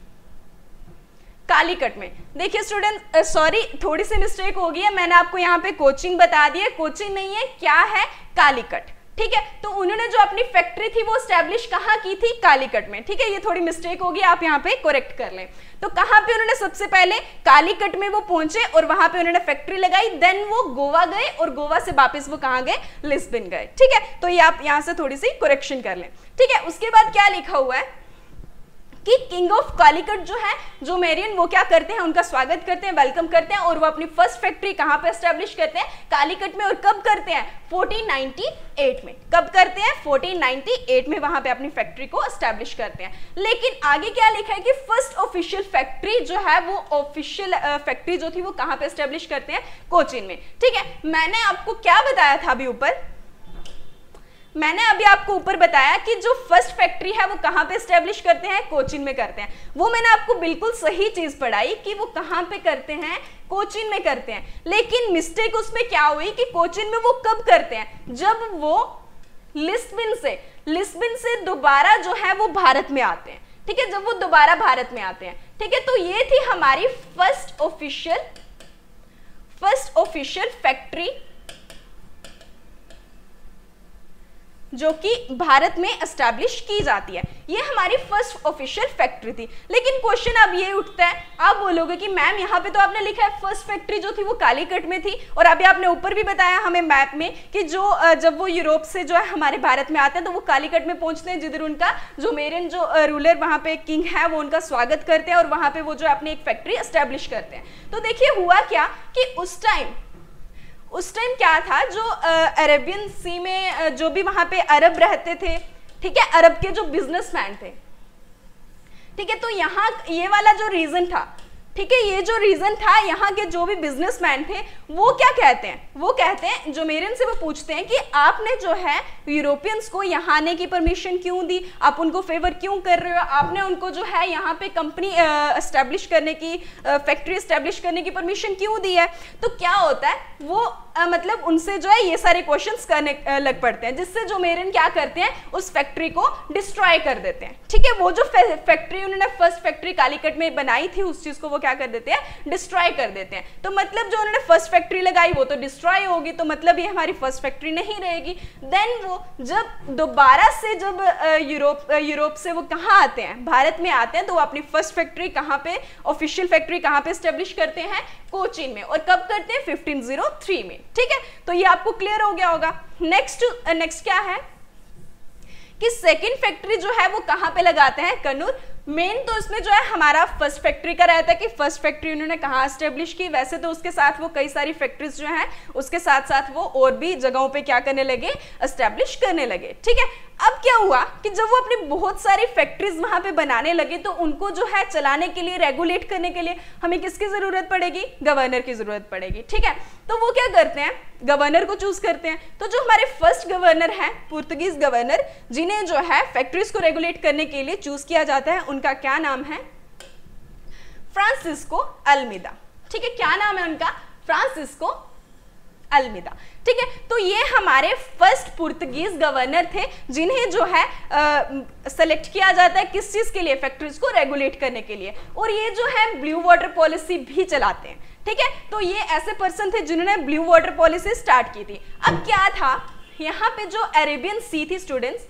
कालीकट में। देखिए स्टूडेंट, सॉरी थोड़ी सी मिस्टेक हो गई है, मैंने आपको यहाँ पे कोचिंग बता दी है, कोचिंग नहीं है, क्या है, कालीकट। ठीक है। तो उन्होंने जो अपनी फैक्ट्री थी वो एस्टैब्लिश कहाँ की थी, कालीकट में, ठीक है। ये थोड़ी मिस्टेक होगी, आप यहाँ पे करेक्ट कर लें। तो कहाँ पे उन्होंने सबसे पहले, कालीकट में वो पहुंचे और वहां पे उन्होंने फैक्ट्री लगाई, देन वो गोवा गए और गोवा से वापस वो कहाँ गए, लिस्बन गए, ठीक है। तो ये आप यहाँ से थोड़ी सी करेक्शन कर लें, ठीक है। उसके बाद क्या लिखा हुआ है कि किंग ऑफ कालीकट जो है जोमेरियन, वो क्या करते हैं, उनका स्वागत करते हैं, वेलकम करते हैं और वो अपनी फर्स्ट फैक्ट्री कहां पे एस्टैब्लिश करते हैं, कालीकट में। और कब करते हैं, फोर्टीन नाइंटी एट में। कब करते हैं, फोर्टीन नाइंटी एट में वहां पे अपनी फैक्ट्री को एस्टैब्लिश करते हैं। लेकिन आगे क्या लिखा है कि फर्स्ट ऑफिशियल फैक्ट्री जो है वो ऑफिशियल फैक्ट्री जो थी वो कहां पे एस्टैब्लिश करते हैं, कोचीन में, ठीक है। मैंने आपको क्या बताया था अभी ऊपर, मैंने अभी आपको ऊपर बताया कि जो फर्स्ट फैक्ट्री है वो कहां पे एस्टैब्लिश करते हैं, कोचीन में करते हैं। वो मैंने आपको बिल्कुल सही चीज पढ़ाई कि वो कहां पे करते हैं, कोचीन में करते हैं। लेकिन मिस्टेक उसमें क्या हुई कि कोचीन में वो कब करते हैं, जब वो लिस्बन से लिस्बन से दोबारा जो है वो भारत में आते हैं, ठीक है, जब वो दोबारा भारत में आते हैं, ठीक है। तो ये थी हमारी first official first official factory जो कि भारत में एस्टैब्लिश की जाती है। ये हमारी फर्स्ट ऑफिशियल फैक्ट्री थी। लेकिन क्वेश्चन अब ये उठता है, आप बोलोगे कि मैम यहाँ पे तो आपने लिखा है फर्स्ट फैक्ट्री जो थी वो कालीकट में थी, और अभी आपने ऊपर भी बताया हमें मैप में कि जो जब वो यूरोप से जो है हमारे भारत में आते हैं तो वो कालीकट में पहुंचते हैं, जिधर उनका जोमेरियन जो रूलर वहाँ पे किंग है वो उनका स्वागत करते हैं और वहाँ पे वो जो अपनी एक फैक्ट्री एस्टैब्लिश करते हैं। तो देखिए हुआ क्या कि उस टाइम उस टाइम क्या था, जो अरेबियन सी में जो भी वहां पे अरब रहते थे, ठीक है, अरब के जो बिजनेसमैन थे, ठीक है, तो यहाँ ये वाला जो रीजन था, ठीक है, ये जो रीजन था, यहाँ के जो भी बिजनेसमैन थे वो क्या कहते हैं, वो कहते हैं जोमेरियन से वो पूछते हैं कि आपने जो है यूरोपियंस को यहाँ आने की परमिशन क्यों दी, आप उनको फेवर क्यों कर रहे हो, आपने उनको जो है यहाँ पे कंपनी एस्टैब्लिश करने की, फैक्ट्री एस्टैब्लिश करने की परमिशन क्यों दी है। तो क्या होता है, वो आ, मतलब उनसे जो है ये सारे क्वेश्चंस करने आ, लग पड़ते हैं, जिससे जोमेरियन क्या करते हैं, उस फैक्ट्री को डिस्ट्रॉय कर देते हैं, ठीक है। वो जो फैक्ट्री उन्होंने फर्स्ट फैक्ट्री कालीकट में बनाई थी उस चीज को वो क्या कर देते हैं, डिस्ट्रॉय कर देते हैं। तो मतलब जो उन्होंने फर्स्ट फैक्ट्री लगाई वो तो डिस्ट्रॉय होगी, तो मतलब ये हमारी फर्स्ट फैक्ट्री नहीं रहेगी। देन वो जब दोबारा से जब यूरोप यूरोप से वो कहाँ आते हैं, भारत में आते हैं, तो वो अपनी फर्स्ट फैक्ट्री कहाँ पे, ऑफिशियल फैक्ट्री कहाँ पे एस्टेब्लिश करते हैं, कोचीन में। और कब करते हैं, फिफ्टीन ओ थ्री में, ठीक है। तो ये आपको क्लियर हो गया होगा। नेक्स्ट नेक्स्ट क्या है कि सेकंड फैक्ट्री जो है वो कहां पे लगाते हैं, कन्नूर। मेन तो इसमें जो है हमारा फर्स्ट फैक्ट्री का रहता है कि फर्स्ट फैक्ट्री उन्होंने कहाँ एस्टेब्लिश की। वैसे तो उसके साथ वो कई सारी फैक्ट्रीज जो हैं उसके साथ साथ वो और भी जगहों पे क्या करने लगे, एस्टेब्लिश करने लगे, ठीक है। अब क्या हुआ कि जब वो अपनी बहुत सारी फैक्ट्रीज वहां पे बनाने लगे तो उनको जो है चलाने के लिए, रेगुलेट करने के लिए हमें किसकी जरूरत पड़ेगी, गवर्नर की जरूरत पड़ेगी, ठीक है। तो वो क्या करते हैं, गवर्नर को चूज करते हैं। तो जो हमारे फर्स्ट गवर्नर हैं, पुर्तगीज गवर्नर, जिन्हें जो है फैक्ट्रीज को रेगुलेट करने के लिए चूज किया जाता है, उनका क्या नाम है, फ्रांसिस्को अल्मीदा, ठीक है। क्या नाम है उनका, फ्रांसिस्को अल्मीदा, ठीक है। तो ये हमारे फर्स्ट पुर्तगीज गवर्नर थे जिन्हें जो है सेलेक्ट किया जाता है किस चीज के लिए, फैक्ट्रीज को रेगुलेट करने के लिए। और ये जो है ब्लू वाटर पॉलिसी भी चलाते हैं, ठीक है। तो ये ऐसे पर्सन थे जिन्होंने ब्लू वाटर पॉलिसी स्टार्ट की थी। अब क्या था, यहाँ पे जो अरेबियन सी थी स्टूडेंट्स,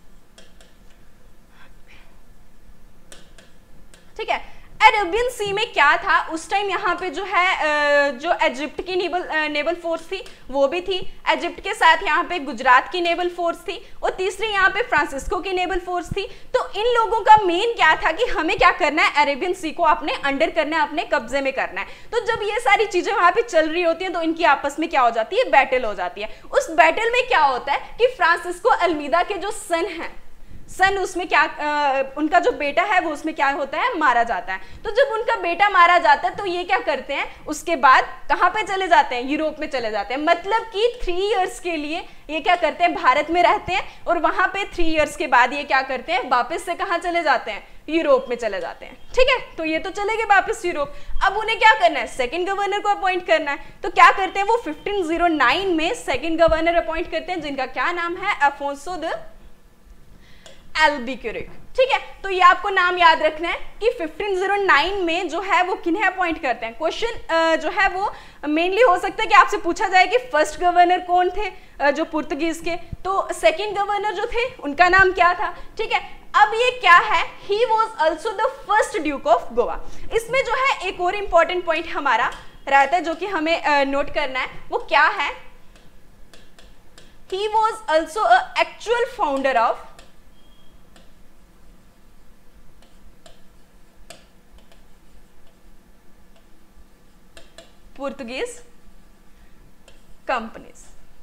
ठीक है, अरेबियन सी में क्या था उस टाइम, यहाँ पे जो है जो इजिप्ट की नेवल नेवल फोर्स थी वो भी थी, इजिप्ट के साथ यहाँ पे गुजरात की नेवल फोर्स थी, और तीसरी यहाँ पे फ्रांसिस्को की नेवल फोर्स थी। तो इन लोगों का मेन क्या था कि हमें क्या करना है, अरेबियन सी को अपने अंडर करना है, अपने कब्जे में करना है। तो जब ये सारी चीजें वहां पे चल रही होती हैं तो इनकी आपस में क्या हो जाती है, बैटल हो जाती है। उस बैटल में क्या होता है कि फ्रांसिस्को अल्मीदा के जो सन है, सन उसमें क्या आ, उनका जो बेटा है वो उसमें क्या होता है, मारा जाता है। तो जब उनका बेटा मारा जाता है तो ये क्या करते हैं, उसके बाद कहाँ पे चले जाते हैं, यूरोप में चले जाते हैं। मतलब कि थ्री इयर्स के लिए ये क्या करते हैं, भारत में रहते हैं, और वहां पे थ्री इयर्स के बाद ये क्या करते हैं, वापस से कहाँ चले जाते हैं, यूरोप में चले जाते हैं, ठीक है। तो ये तो चले गए वापस यूरोप। अब उन्हें क्या करना है, सेकंड गवर्नर को अपॉइंट करना है। तो क्या करते हैं वो, फिफ्टीन ओ नाइन में सेकंड गवर्नर अपॉइंट करते हैं जिनका क्या नाम है, अफोंसो द एल्बुक्यूरिक। ठीक है, तो ये आपको नाम याद रखना है कि फिफ्टीन ओ नाइन में जो है वो किन्हें अपॉइंट करते हैं। क्वेश्चन जो है वो मेनली हो सकता है कि आपसे पूछा जाए कि फर्स्ट गवर्नर कौन थे जो पुर्तगीज के, तो सेकंड गवर्नर जो थे उनका नाम क्या था। ठीक है, अब ये क्या है, he was also the first duke of Goa. इसमें जो है एक और इंपॉर्टेंट पॉइंट हमारा रहता है जो कि हमें नोट करना है, वो क्या है, he was also a actual founder of Portuguese companies।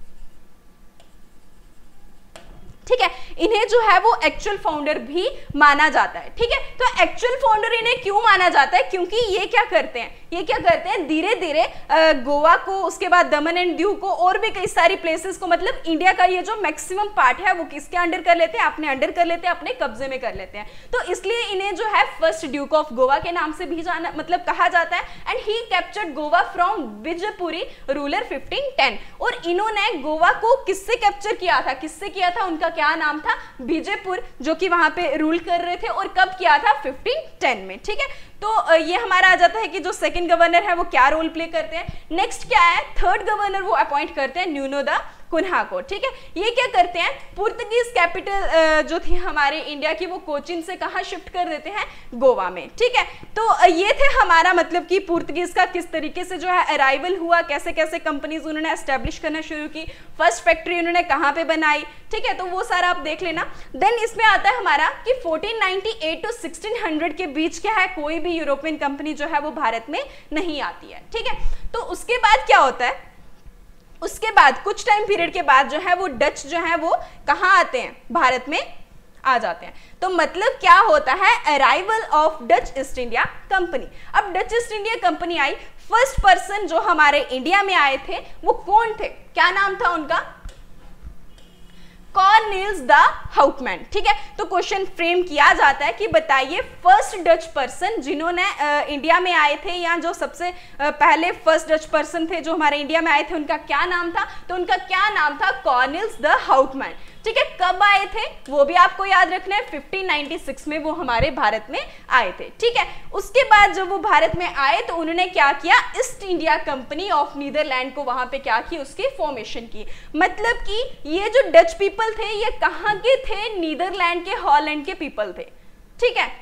ठीक है, इन्हें जो है वो एक्चुअल फाउंडर भी माना जाता है। ठीक है, तो एक्चुअल फाउंडर इन्हें क्यों माना जाता है, क्योंकि ये क्या करते हैं, ये क्या करते हैं धीरे धीरे गोवा को, उसके बाद दमन एंड दीव को और भी कई सारी प्लेसेस को, मतलब इंडिया का ये जो मैक्सिमम पार्ट है वो किसके अंडर कर लेते हैं, अपने अंडर कर लेते हैं, अपने कब्जे में कर लेते हैं। तो इसलिए इन्हें जो है फर्स्ट ड्यूक ऑफ गोवा के नाम से भी जाना मतलब कहा जाता है। And he captured Goa from Vijayapuri ruler fifteen ten. और इन्होंने गोवा को किससे कैप्चर किया था, किससे किया था, उनका क्या नाम था, विजयपुर, जो कि वहां पे रूल कर रहे थे। और कब किया था, फिफ्टीन टेन में। ठीक है, तो ये हमारा आ जाता है कि जो सेकंड गवर्नर है वो क्या रोल प्ले करते हैं। नेक्स्ट क्या है, थर्ड गवर्नर वो अपॉइंट करते हैं न्यूनो दा कुन्हा को। ठीक है, ये क्या करते हैं, पुर्तगीज कैपिटल जो थी हमारे इंडिया की वो कोचिन से कहाँ शिफ्ट कर देते हैं, गोवा में। ठीक है, तो ये थे हमारा मतलब कि पुर्तगीज का किस तरीके से जो है अराइवल हुआ, कैसे कैसे कंपनीज उन्होंने एस्टेब्लिश करना शुरू की, फर्स्ट फैक्ट्री उन्होंने कहाँ पे बनाई। ठीक है, तो वो सारा आप देख लेना। देन इसमें आता है हमारा कि fourteen ninety eight to sixteen hundred के बीच क्या है, कोई भी यूरोपियन कंपनी जो है वो भारत में नहीं आती है। ठीक है, तो उसके बाद क्या होता है, उसके बाद कुछ टाइम पीरियड के बाद जो है वो डच जो है वो कहाँ आते हैं, भारत में आ जाते हैं। तो मतलब क्या होता है, arrival of Dutch East India company. अब डच ईस्ट इंडिया कंपनी आई, फर्स्ट पर्सन जो हमारे इंडिया में आए थे वो कौन थे, क्या नाम था उनका, कॉर्नेलियस द हाउटमैन। ठीक है, तो क्वेश्चन फ्रेम किया जाता है कि बताइए फर्स्ट डच पर्सन जिन्होंने इंडिया में आए थे, या जो सबसे आ, पहले फर्स्ट डच पर्सन थे जो हमारे इंडिया में आए थे, उनका क्या नाम था, तो उनका क्या नाम था, कॉर्नेलियस द हाउटमैन। ठीक है, कब आए थे वो भी आपको याद रखना है, फिफ्टीन नाइंटी सिक्स में वो हमारे भारत में आए थे। ठीक है, उसके बाद जब वो भारत में आए तो उन्होंने क्या किया, East India company of Netherland को वहां पे क्या की, उसकी फॉर्मेशन की। मतलब कि ये जो डच पीपल थे ये कहाँ के थे, नीदरलैंड के, हॉलैंड के पीपल थे। ठीक है,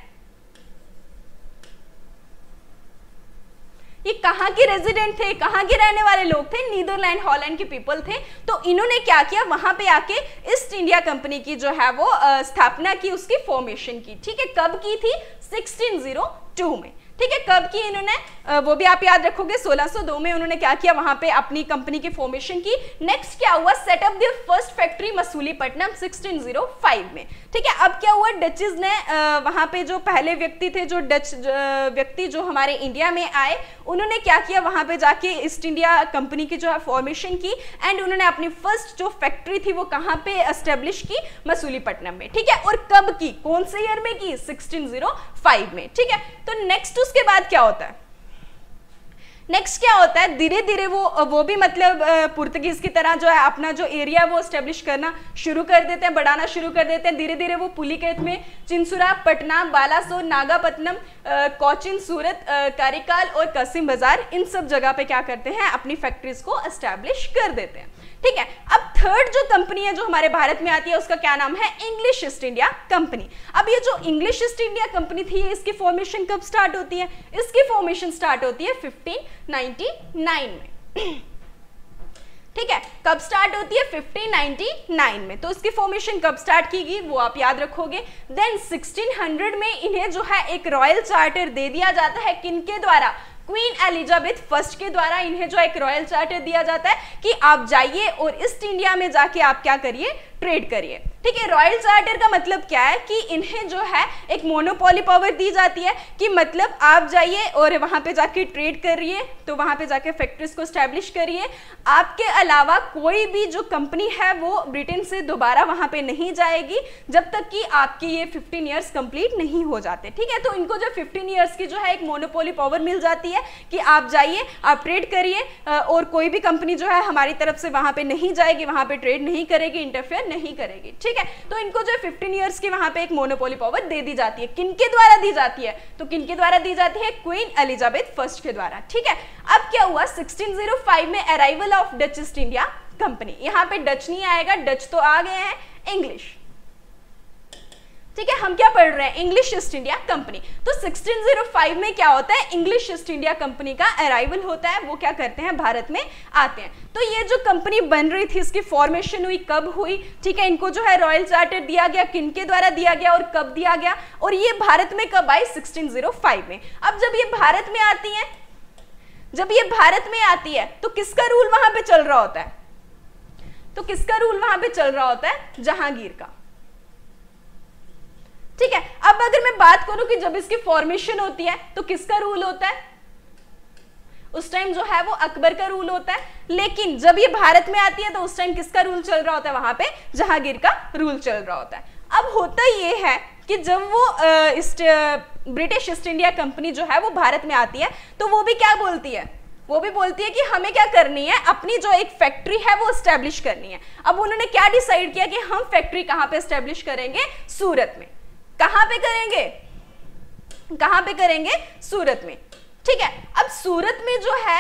ये कहाँ के रेजिडेंट थे, कहाँ के रहने वाले लोग थे, नीदरलैंड हॉलैंड के पीपल थे। तो इन्होंने क्या किया, वहां पे आके ईस्ट इंडिया कंपनी की जो है वो स्थापना की, उसकी फॉर्मेशन की। ठीक है, कब की थी, सिक्सटीन ओ टू में। ठीक है, कब की इन्होंने, वो भी आप याद रखोगे, सोलह सौ दो में उन्होंने क्या किया, वहां पे अपनी कंपनी की फॉर्मेशन की। नेक्स्ट क्या हुआ, set up the first factory Masulipatnam sixteen O five में। ठीक है, अब क्या हुआ, डचेस ने वहां पे जो पहले व्यक्ति थे, जो डच व्यक्ति जो हमारे इंडिया में आए, उन्होंने क्या किया, वहां पे जाके ईस्ट इंडिया कंपनी की जो है फॉर्मेशन की। एंड उन्होंने अपनी फर्स्ट जो फैक्ट्री थी वो कहाँ पे एस्टेब्लिश की, मसूलीपट्टनम में। ठीक है, और कब की, कौन से ईयर में की, सिक्सटीन ओ फाइव में। ठीक है, तो नेक्स्ट उसके बाद क्या होता है, नेक्स्ट क्या होता है, धीरे धीरे वो वो भी मतलब पुर्तगीज की तरह जो है अपना जो एरिया वो एस्टेब्लिश करना शुरू कर देते हैं, बढ़ाना शुरू कर देते हैं। धीरे धीरे वो पुलिकेत में, चिंसुरा, पटना, बालासोर, नागापट्टनम, कोचिन, सूरत, कारिकाल और कसिम बाजार, इन सब जगह पे क्या करते हैं, अपनी फैक्ट्रीज को एस्टेब्लिश कर देते हैं। ठीक है, अब थर्ड जो कंपनी है जो हमारे भारत में आती है उसका क्या नाम है, इंग्लिश ईस्ट इंडिया कंपनी। अब ये जो इंग्लिश ईस्ट इंडिया कंपनी थी, इसकी फॉर्मेशन कब स्टार्ट होती है, इसकी फॉर्मेशन स्टार्ट होती है फिफ्टीन नाइंटी नाइन में। ठीक है, कब स्टार्ट होती है, फिफ्टीन नाइंटी नाइन में। तो इसकी फॉर्मेशन कब स्टार्ट की गई वो आप याद रखोगे। देन सिक्सटीन हंड्रेड में इन्हें जो है एक रॉयल चार्टर दे दिया जाता है, किनके द्वारा, क्वीन एलिजाबेथ फर्स्ट के द्वारा इन्हें जो एक रॉयल चार्टर दिया जाता है कि आप जाइए और ईस्ट इंडिया में जाके आप क्या करिए, ट्रेड करिए। ठीक है, रॉयल चार्टर का मतलब क्या है कि इन्हें जो है एक मोनोपोली पावर दी जाती है कि मतलब आप जाइए और वहां पे जाके ट्रेड करिए, तो वहां पे जाके फैक्ट्रीज को स्टैब्लिश करिए। आपके अलावा कोई भी जो कंपनी है वो ब्रिटेन से दोबारा वहां पे नहीं जाएगी जब तक कि आपकी ये फिफ्टीन ईयर्स कंप्लीट नहीं हो जाते। ठीक है, तो इनको जो फिफ्टीन ईयर्स की जो है एक मोनोपोली पावर मिल जाती है कि आप जाइए, आप ट्रेड करिए और कोई भी कंपनी जो है हमारी तरफ से वहां पे नहीं जाएगी, वहां पे ट्रेड नहीं करेगी, इंटरफेयर नहीं करेगी, ठीक है। तो इनको जो है फिफ्टीन ईयर्स की वहां पे एक मोनोपोली पावर दे दी जाती है। किनके द्वारा दी जाती है? तो किनके द्वारा दी जाती है? क्वीन एलिजाबेथ फर्स्ट के द्वारा, ठीक है। अब क्या हुआ, सिक्सटीन ओ फाइव में arrival of Dutch East India company, यहाँ पे डच नहीं आएगा, डच तो आ गए हैं, इंग्लिश, ठीक है। हम क्या पढ़ रहे हैं? English East India company. तो सिक्सटीन ओ फाइव में क्या होता है? इंग्लिश ईस्ट इंडिया कंपनी का अराइवल होता है, वो क्या करते हैं? भारत में आते हैं। तो ये जो कंपनी बन रही थी, इसकी फॉर्मेशन हुई, कब हुई, ठीक है। इनको जो है रॉयल चार्टर दिया गया, किनके द्वारा दिया गया और कब दिया गया, और ये भारत में कब आई? सिक्सटीन ओ फाइव में। अब जब ये भारत में आती है, जब ये भारत में आती है तो किसका रूल वहां पे चल रहा होता है? तो किसका रूल वहां पे चल रहा होता है? जहांगीर का, ठीक है। अब अगर मैं बात करूं कि जब इसकी फॉर्मेशन होती है तो किसका रूल होता है? उस टाइम जो है वो अकबर का रूल होता है। लेकिन जब ये भारत में आती है तो उस टाइम किसका रूल चल रहा होता है? वहां पे जहांगीर का रूल चल रहा होता है। अब होता ये है कि जब वो ब्रिटिश ईस्ट इंडिया कंपनी जो है वो भारत में आती है तो वो भी क्या बोलती है? वो भी बोलती है कि हमें क्या करनी है, अपनी जो एक फैक्ट्री है वो एस्टेब्लिश करनी है। अब उन्होंने क्या डिसाइड किया कि हम फैक्ट्री कहां पे एस्टेब्लिश करेंगे? सूरत में। कहां पे करेंगे? कहां पे करेंगे? सूरत में, ठीक है। अब सूरत में जो है,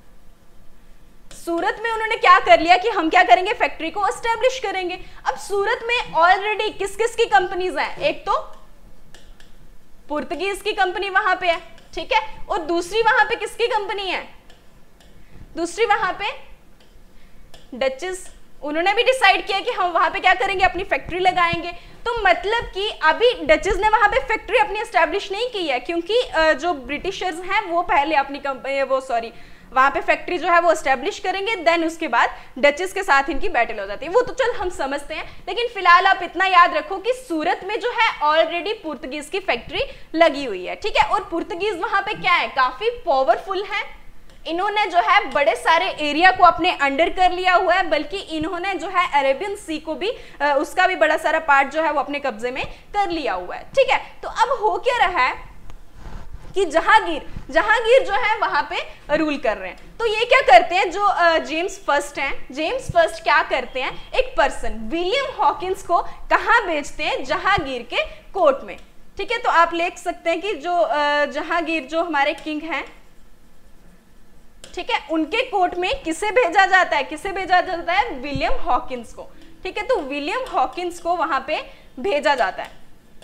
सूरत में उन्होंने क्या कर लिया कि हम क्या करेंगे? फैक्ट्री को एस्टेब्लिश करेंगे। अब सूरत में ऑलरेडी किस किस की कंपनीज हैं? एक तो पुर्तगीज की कंपनी वहां पे है, ठीक है, और दूसरी वहां पे किसकी कंपनी है? दूसरी वहां पे डचेस। उन्होंने भी डिसाइड किया कि हम वहां पे क्या करेंगे? अपनी फैक्ट्री लगाएंगे। तो मतलब कि अभी डचेस ने वहां पे फैक्ट्री अपनी एस्टैब्लिश नहीं की है, क्योंकि जो ब्रिटिशर्स हैं वो पहले अपनी कंपनी वो सॉरी वहां पे फैक्ट्री जो है वो एस्टैब्लिश करेंगे, देन उसके बाद डचेस के साथ इनकी बैटल हो जाती है। वो तो चल हम समझते हैं, लेकिन फिलहाल आप इतना याद रखो कि सूरत में जो है ऑलरेडी पुर्तगीज की फैक्ट्री लगी हुई है, ठीक है। और पुर्तगीज वहां पे क्या है? काफी पावरफुल है। इन्होंने जो है बड़े सारे एरिया को अपने अंडर कर लिया हुआ है, बल्कि इन्होंने जो है अरेबियन सी को भी उसका भी बड़ा सारा पार्ट जो है वो अपने कब्जे में कर लिया हुआ है, ठीक है। तो अब हो क्या रहा है कि जहांगीर जहांगीर जो है वहां पे रूल कर रहे हैं। तो ये क्या करते हैं? जो जेम्स फर्स्ट हैं, जेम्स फर्स्ट क्या करते हैं? एक पर्सन विलियम हॉकिंस को कहां भेजते हैं? जहांगीर के कोर्ट में, ठीक है। तो आप लिख सकते हैं कि जो जहांगीर जो हमारे किंग हैं, ठीक है, उनके कोर्ट में किसे भेजा जाता है? किसे भेजा जाता है? विलियम हॉकिंस को, ठीक है। तो विलियम हॉकिंस को वहां पे भेजा जाता है।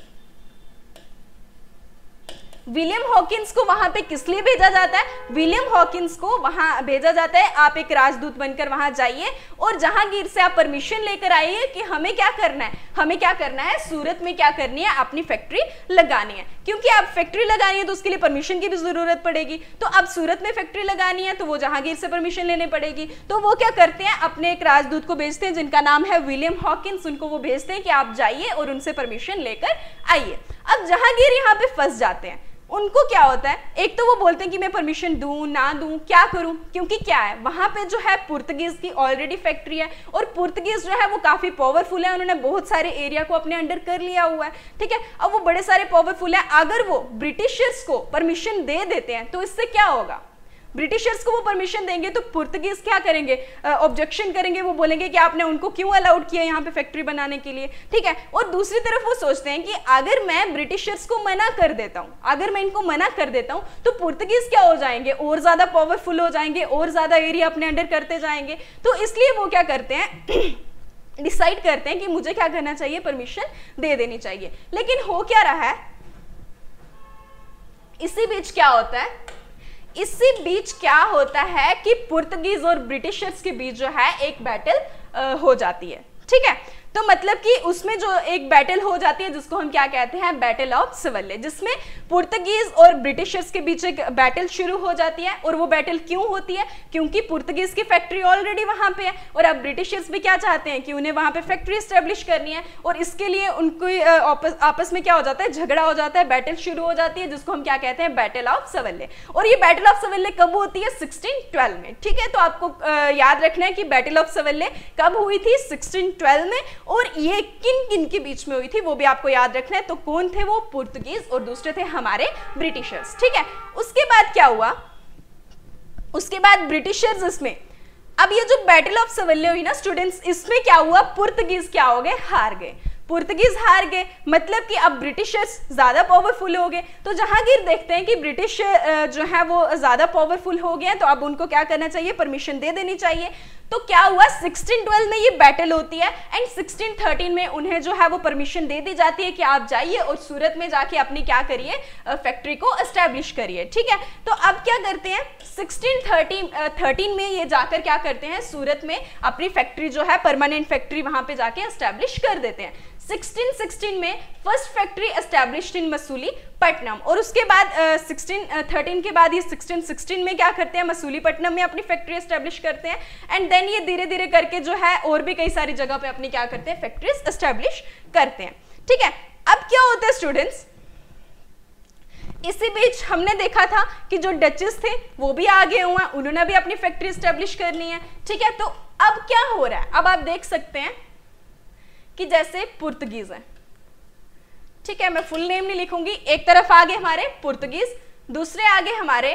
विलियम हॉकिंस को वहां पे किस लिए भेजा जाता है? विलियम हॉकिंस को वहां भेजा जाता है, आप एक राजदूत बनकर वहां जाइए और जहांगीर से आप परमिशन लेकर आइए कि हमें क्या करना है, हमें क्या करना है, सूरत में क्या करनी है, अपनी फैक्ट्री लगानी है। क्योंकि आप फैक्ट्री लगानी है तो उसके लिए परमिशन की भी जरूरत पड़ेगी। तो अब सूरत में फैक्ट्री लगानी है तो वो जहांगीर से परमिशन लेनी पड़ेगी। तो वो क्या करते हैं? अपने एक राजदूत को भेजते हैं जिनका नाम है विलियम हॉकिंस। उनको वो भेजते हैं कि आप जाइए और उनसे परमिशन लेकर आइए। अब जहांगीर यहाँ पे फंस जाते हैं। उनको क्या होता है? एक तो वो बोलते हैं कि मैं परमिशन दूं ना दूं, क्या करूं, क्योंकि क्या है वहां पे जो है पुर्तगीज की ऑलरेडी फैक्ट्री है और पुर्तगीज जो है वो काफी पावरफुल है। उन्होंने बहुत सारे एरिया को अपने अंडर कर लिया हुआ है, ठीक है। अब वो बड़े सारे पावरफुल है, अगर वो ब्रिटिशर्स को परमिशन दे देते हैं तो इससे क्या होगा? ब्रिटिशर्स को वो परमिशन देंगे तो पुर्तगीज क्या करेंगे? ऑब्जेक्शन करेंगे। वो बोलेंगे कि आपने उनको क्यों अलाउड किया यहाँ पे फैक्ट्री बनाने के लिए, ठीक है। और दूसरी तरफ वो सोचते हैं कि अगर मैं ब्रिटिशर्स को मना कर देता हूँ, अगर मैं इनको मना कर देता हूँ तो पुर्तगीज क्या हो जाएंगे? और ज्यादा पावरफुल हो जाएंगे, और ज्यादा एरिया अपने अंडर करते जाएंगे। तो इसलिए वो क्या करते हैं? डिसाइड करते हैं कि मुझे क्या करना चाहिए? परमिशन दे देनी चाहिए। लेकिन हो क्या रहा है? इसी बीच क्या होता है? इसी बीच क्या होता है कि पुर्तगीज और ब्रिटिशर्स के बीच जो है एक बैटल हो जाती है, ठीक है। तो मतलब कि उसमें जो एक बैटल हो जाती है जिसको हम क्या कहते हैं? बैटल ऑफ सवल्ले, जिसमें पुर्तगीज और ब्रिटिशर्स के बीच एक बैटल शुरू हो जाती है। और वो बैटल क्यों होती है? क्योंकि पुर्तगीज की फैक्ट्री ऑलरेडी वहां पे है और अब ब्रिटिशर्स भी क्या चाहते हैं कि उन्हें वहां पे फैक्ट्री एस्टेब्लिश करनी है, और इसके लिए उनको आपस, आपस में क्या हो जाता है? झगड़ा हो जाता है, बैटल शुरू हो जाती है, जिसको हम क्या कहते हैं? Battle of Swally. और ये बैटल ऑफ सवल्ले कब होती है? सिक्सटीन ट्वेल्व में, ठीक है। तो आपको आ, याद रखना है कि बैटल ऑफ सवल्ले कब हुई थी? सिक्सटीन ट्वेल्व में। और ये किन किन के बीच में हुई थी वो भी आपको याद रखना है। तो कौन थे वो? पुर्तगीज और दूसरे थे हमारे ब्रिटिशर्स, ठीक है। उसके बाद क्या हुआ? उसके बाद ब्रिटिशर्स इसमें अब ये जो बैटल ऑफ सवल्ले हुई ना स्टूडेंट्स, इसमें क्या हुआ, पुर्तगीज क्या हो गए, हार गए। पुर्तगीज हार गए मतलब कि अब ब्रिटिशर्स ज्यादा पावरफुल हो गए। तो जहांगीर देखते हैं कि ब्रिटिश जो है वो ज्यादा पावरफुल हो गए हैं, तो अब उनको क्या करना चाहिए, परमिशन दे देनी चाहिए। तो क्या हुआ, सिक्सटीन ट्वेल्व में ये बैटल होती है एंड सिक्सटीन थर्टीन में उन्हें जो है वो परमिशन दे दी जाती है कि आप जाइए और सूरत में जाके अपनी क्या करिए, फैक्ट्री को एस्टेब्लिश करिए। ठीक है, तो अब क्या करते हैं, सिक्सटीन थर्टीन में ये जाकर क्या करते हैं, सूरत में अपनी फैक्ट्री जो है, परमानेंट फैक्ट्री वहां पे जाके एस्टेब्लिश कर देते हैं। सिक्सटीन सिक्सटीन में first factory established in Masulipatnam, और उसके बाद सिक्सटीन थर्टीन के बाद ये सिक्सटीन सिक्सटीन में क्या करते हैं, मसूलीपट्टनम में अपनी फैक्ट्री एस्टेब्लिश करते हैं एंड देन ये धीरे धीरे करके जो है और भी कई सारी जगह पे अपनी क्या करते हैं, फैक्ट्रीज एस्टेब्लिश करते हैं। ठीक है, अब क्या होता है स्टूडेंट्स, इसी बीच हमने देखा था कि जो डचेस थे वो भी आगे हुए हैं, उन्होंने भी अपनी फैक्ट्री एस्टेब्लिश करनी है। ठीक है, तो अब क्या हो रहा है, अब आप देख सकते हैं कि जैसे पुर्तगीज है, ठीक है, मैं फुल नेम नहीं लिखूंगी, एक तरफ आगे हमारे पुर्तगीज, दूसरे आगे हमारे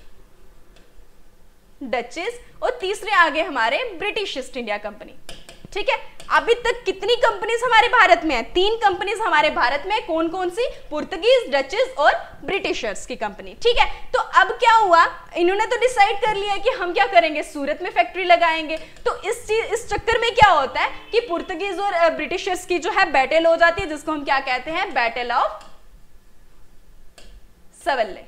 डचेस और तीसरे आगे हमारे ब्रिटिश ईस्ट इंडिया कंपनी। ठीक है, अभी तक कितनी कंपनीज हमारे भारत में है, तीन कंपनीज हमारे भारत में, कौन कौन सी, पुर्तगीज, डचेस और ब्रिटिशर्स की कंपनी। ठीक है, तो अब क्या हुआ, इन्होंने तो डिसाइड कर लिया कि हम क्या करेंगे, सूरत में फैक्ट्री लगाएंगे। तो इस चीज इस चक्कर में क्या होता है कि पुर्तगीज और ब्रिटिशर्स की जो है बैटल हो जाती है, जिसको हम क्या कहते हैं, बैटल ऑफ सवल्ले,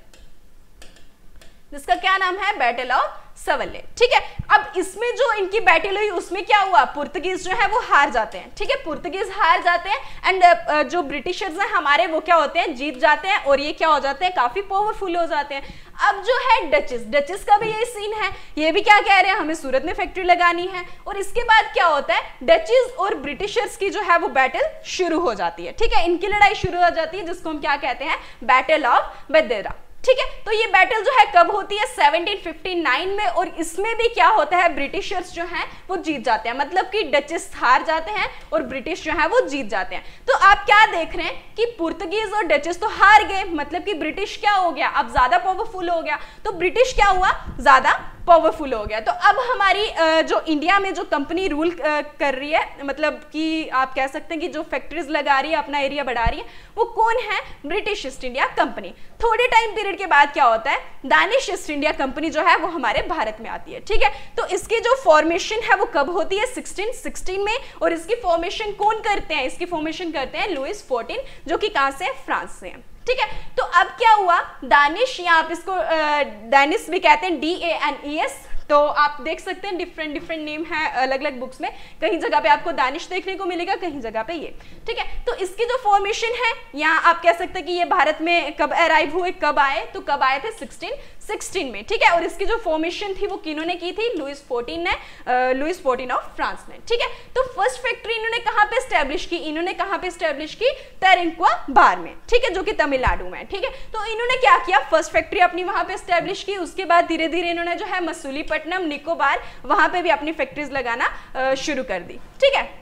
जिसका क्या नाम है, बैटल ऑफ सवल्ले। ठीक है, अब इसमें जो इनकी बैटल हुई उसमें क्या हुआ, पुर्तगीज जो है वो हार जाते हैं। ठीक है, पुर्तगीज हार जाते हैं एंड जो ब्रिटिशर्स हैं हमारे वो क्या होते हैं, जीत जाते हैं और ये क्या हो जाते हैं, काफी पावरफुल हो जाते हैं। अब जो है डचेस, डचेस का भी यही सीन है, ये भी क्या कह रहे हैं, हमें सूरत में फैक्ट्री लगानी है। और इसके बाद क्या होता है, डचेस और ब्रिटिशर्स की जो है वो बैटल शुरू हो जाती है। ठीक है, इनकी लड़ाई शुरू हो जाती है, जिसको हम क्या कहते हैं, बैटल ऑफ बदेरा। ठीक है, तो ये बैटल जो है कब होती है, सेवनटीन फिफ्टी नाइन में, और इसमें भी क्या होता है, ब्रिटिशर्स जो हैं वो जीत जाते हैं, मतलब कि डचेस हार जाते हैं और ब्रिटिश जो है वो जीत जाते हैं। तो आप क्या देख रहे हैं कि पुर्तगीज और डचेस तो हार गए, मतलब कि ब्रिटिश क्या हो गया, अब ज्यादा पावरफुल हो गया, तो ब्रिटिश क्या हुआ, ज्यादा पावरफुल हो गया। तो अब हमारी जो इंडिया में जो कंपनी रूल कर रही है, मतलब कि आप कह सकते हैं कि जो फैक्ट्रीज लगा रही है, अपना एरिया बढ़ा रही है, वो कौन है, ब्रिटिश ईस्ट इंडिया कंपनी। थोड़े टाइम पीरियड के बाद क्या होता है, दानिश ईस्ट इंडिया कंपनी जो है वो हमारे भारत में आती है। ठीक है, तो इसकी जो फॉर्मेशन है वो कब होती है, सिक्सटीन सिक्सटीन में, और इसकी फॉर्मेशन कौन करते हैं, इसकी फॉर्मेशन करते हैं लुइस फोर्टीन, जो कि कहां से है, फ्रांस से है। ठीक है, तो अब क्या हुआ, दानिश, या आप इसको दानिश भी कहते हैं, D A N E S, तो आप देख सकते हैं डिफरेंट डिफरेंट नेम है अलग अलग बुक्स में, कहीं जगह पे आपको दानिश देखने को मिलेगा, कहीं जगह पे ये। ठीक है, तो इसकी जो फॉर्मेशन है, यहाँ आप कह सकते हैं कि ये भारत में कब अराइव हुए, कब आए, तो कब आए थे, सिक्सटीन सिक्सटीन में। ठीक है, और इसकी जो फॉर्मेशन थी वो किन्होंने की थी, लुइस फोर्टीन ने, लुइस फोर्टीन ऑफ फ्रांस ने। ठीक है, तो फर्स्ट फैक्ट्री इन्होंने कहाँ पे एस्टेब्लिश की, इन्होंने कहाँ पे एस्टेब्लिश की, तेरिंक्वा बार में। ठीक है, जो कि तमिलनाडु में। ठीक है, तो इन्होंने क्या किया, फर्स्ट फैक्ट्री अपनी वहां पे एस्टेब्लिश की, उसके बाद धीरे धीरे इन्होंने जो है मसूलीपट्टनम, निकोबार, वहां पे भी अपनी फैक्ट्रीज लगाना शुरू कर दी। ठीक है,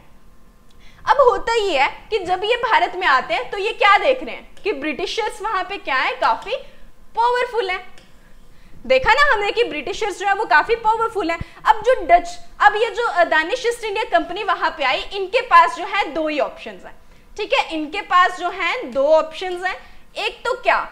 अब होता ही है कि जब ये भारत में आते हैं तो ये क्या देख रहे हैं कि ब्रिटिशर्स वहां पे क्या है, काफी पावरफुल है। देखा ना हमने कि ब्रिटिशर्स जो है वो काफी पावरफुल है। अब जो डच, अब ये जो दानिश ईस्ट इंडिया कंपनी वहां पे आई, इनके पास जो है दो ही ऑप्शंस हैं। ठीक है, इनके पास जो है दो ऑप्शंस हैं। एक तो क्या,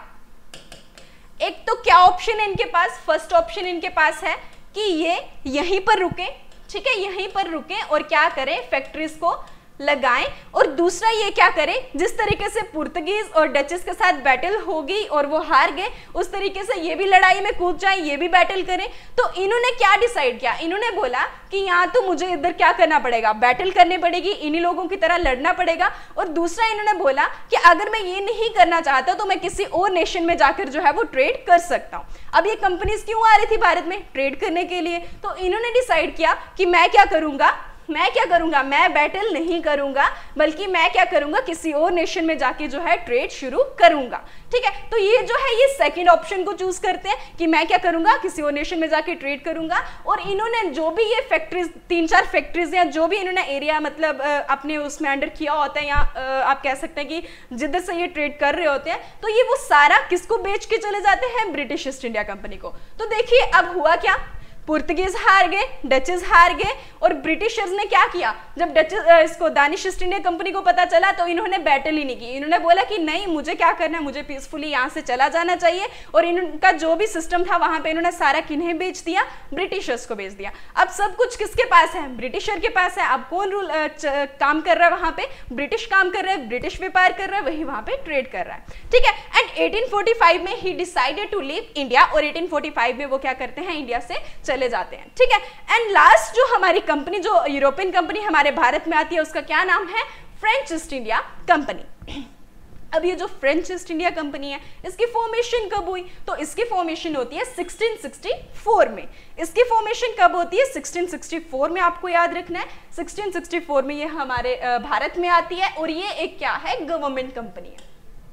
एक तो क्या ऑप्शन है इनके पास, फर्स्ट ऑप्शन इनके पास है कि ये यहीं पर रुके। ठीक है, यहीं पर रुके और क्या करें, फैक्ट्रीज को लगाएं। और दूसरा ये क्या करें, जिस तरीके से पुर्तगीज और डचेस के साथ बैटल होगी और वो हार गए, उस तरीके से ये भी लड़ाई में कूद जाए, ये भी बैटल करें। तो इन्होंने क्या डिसाइड किया, इन्होंने बोला कि यहाँ तो मुझे इधर क्या करना पड़ेगा, बैटल करनी पड़ेगी, इन्हीं लोगों की तरह लड़ना पड़ेगा। और दूसरा इन्होंने बोला कि अगर मैं ये नहीं करना चाहता तो मैं किसी और नेशन में जाकर जो है वो ट्रेड कर सकता हूँ। अब ये कंपनीज क्यों आ रही थी भारत में, ट्रेड करने के लिए। तो इन्होंने डिसाइड किया कि मैं क्या करूंगा, मैं क्या करूंगा, मैं बैटल नहीं करूंगा, बल्कि मैं क्या करूंगा, किसी और नेशन में जाके जो है ट्रेड शुरू करूंगा। ठीक है, तो ये जो है ये सेकंड ऑप्शन को चूज करते हैं कि मैं क्या करूंगा, किसी और नेशन में जाके ट्रेड करूंगा। और इन्होंने जो भी ये फैक्ट्रीज, तीन चार फैक्ट्रीज या जो भी इन्होंने एरिया मतलब अपने उसमें अंडर किया होता है, या आप कह सकते हैं कि जिधर से ये ट्रेड कर रहे होते हैं, तो ये वो सारा किसको बेच के चले जाते हैं, ब्रिटिश ईस्ट इंडिया कंपनी को। तो देखिए अब हुआ क्या, पुर्तगीज हार गए, डचेस हार गए, और ब्रिटिशर्स ने क्या किया, जब डचेस इसको दानिश ईस्ट इंडिया कंपनी को पता चला तो इन्होंने बैटल ही नहीं की। इन्होंने बोला कि नहीं, मुझे क्या करना है, मुझे पीसफुली यहाँ से चला जाना चाहिए, और इनका जो भी सिस्टम था वहां पे इन्होंने सारा किन्हें बेच दिया, ब्रिटिशर्स को बेच दिया। अब सब कुछ किसके पास है, ब्रिटिशर के पास है। अब कौन रूल काम कर रहा है वहां पे, ब्रिटिश काम कर रहा है, ब्रिटिश व्यापार कर रहा है, वही वहां पे ट्रेड कर रहा है, ठीक है। एंड एटीन फोर्टी फाइव में he decided to leave India, और एटीन फोर्टी फाइव में वो क्या करते हैं, इंडिया से चले जाते हैं, ठीक है। एंड लास्ट जो हमारी कंपनी, जो यूरोपियन कंपनी हमारे भारत में आती है, उसका क्या नाम है, फ्रेंच ईस्ट इंडिया कंपनी। अब ये जो फ्रेंच ईस्ट इंडिया कंपनी है, इसकी फॉर्मेशन कब हुई, तो इसकी फॉर्मेशन होती है सिक्सटीन सिक्सटी फोर में। इसकी फॉर्मेशन कब होती है, सिक्सटीन सिक्सटी फोर में, आपको याद रखना है, सिक्सटीन सिक्सटी फोर में ये हमारे भारत में आती है, और ये एक क्या है, गवर्नमेंट कंपनी है।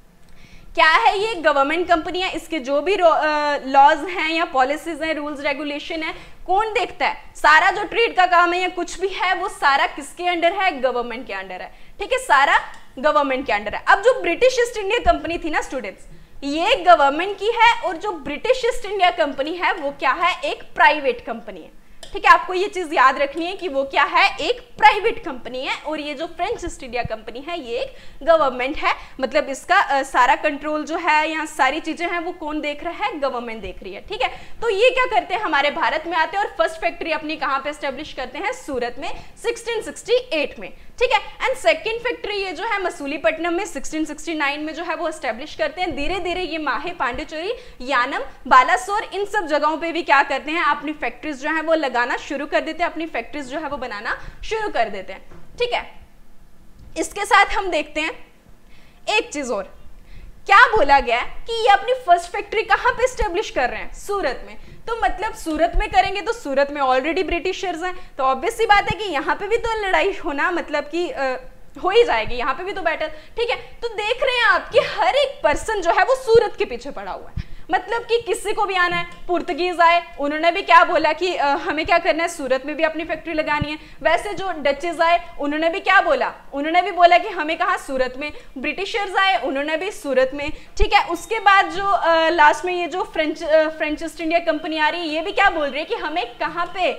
क्या है ये, गवर्नमेंट कंपनी है। इसके जो भी लॉज हैं या पॉलिसीज हैं, रूल्स रेगुलेशन है, कौन देखता है, सारा जो ट्रेड का काम है या कुछ भी है वो सारा किसके अंडर है, गवर्नमेंट के अंडर है, ठीक है, सारा गवर्नमेंट के अंडर है। अब जो ब्रिटिश ईस्ट इंडिया कंपनी थी ना स्टूडेंट्स, ये गवर्नमेंट की है, और जो ब्रिटिश ईस्ट इंडिया कंपनी है वो क्या है, एक प्राइवेट कंपनी है, ठीक है। आपको ये चीज याद रखनी है कि वो क्या है, एक प्राइवेट कंपनी है, और ये जो फ्रेंच ईस्ट इंडिया कंपनी है ये एक गवर्नमेंट है। मतलब इसका आ, सारा कंट्रोल जो है, यहाँ सारी चीजें हैं वो कौन देख रहा है, गवर्नमेंट देख रही है, ठीक है। तो ये क्या करते हैं, हमारे भारत में आते हैं, और फर्स्ट फैक्ट्री अपनी कहाँ पे एस्टेब्लिश करते हैं, सूरत में, सिक्सटीन सिक्सटी एट में, ठीक है। एंड सेकंड फैक्ट्री ये जो है मसूलीपट्टनम में सिक्सटीन सिक्सटी नाइन में जो है वो एस्टेब्लिश करते हैं। धीरे धीरे ये माहे, पांडिचेरी, यानम, बालासोर, इन सब जगहों पे भी क्या करते हैं, अपनी फैक्ट्रीज जो है वो लगाना शुरू कर देते हैं, अपनी फैक्ट्रीज जो है वो बनाना शुरू कर देते हैं, ठीक है। इसके साथ हम देखते हैं एक चीज और, क्या बोला गया है कि ये अपनी फर्स्ट फैक्ट्री कहां पे एस्टेब्लिश कर रहे हैं, सूरत में। तो मतलब सूरत में करेंगे तो सूरत में ऑलरेडी ब्रिटिशर्स हैं, तो ऑब्वियस सी बात है कि यहाँ पे भी तो लड़ाई होना मतलब कि आ, हो ही जाएगी, यहाँ पे भी तो बैटल, ठीक है। तो देख रहे हैं आप कि हर एक पर्सन जो है वो सूरत के पीछे पड़ा हुआ है, मतलब कि किसी को भी आना है, पुर्तगीज आए, उन्होंने भी क्या बोला कि आ, हमें क्या करना है, सूरत में भी अपनी फैक्ट्री लगानी है। वैसे जो डचेस आए, उन्होंने भी क्या बोला, उन्होंने भी बोला कि हमें कहाँ, सूरत में। ब्रिटिशर्स आए, उन्होंने भी सूरत में, ठीक है। उसके बाद जो आ, लास्ट में ये जो French French East India company आ रही है, ये भी क्या बोल रही है कि हमें कहाँ पे,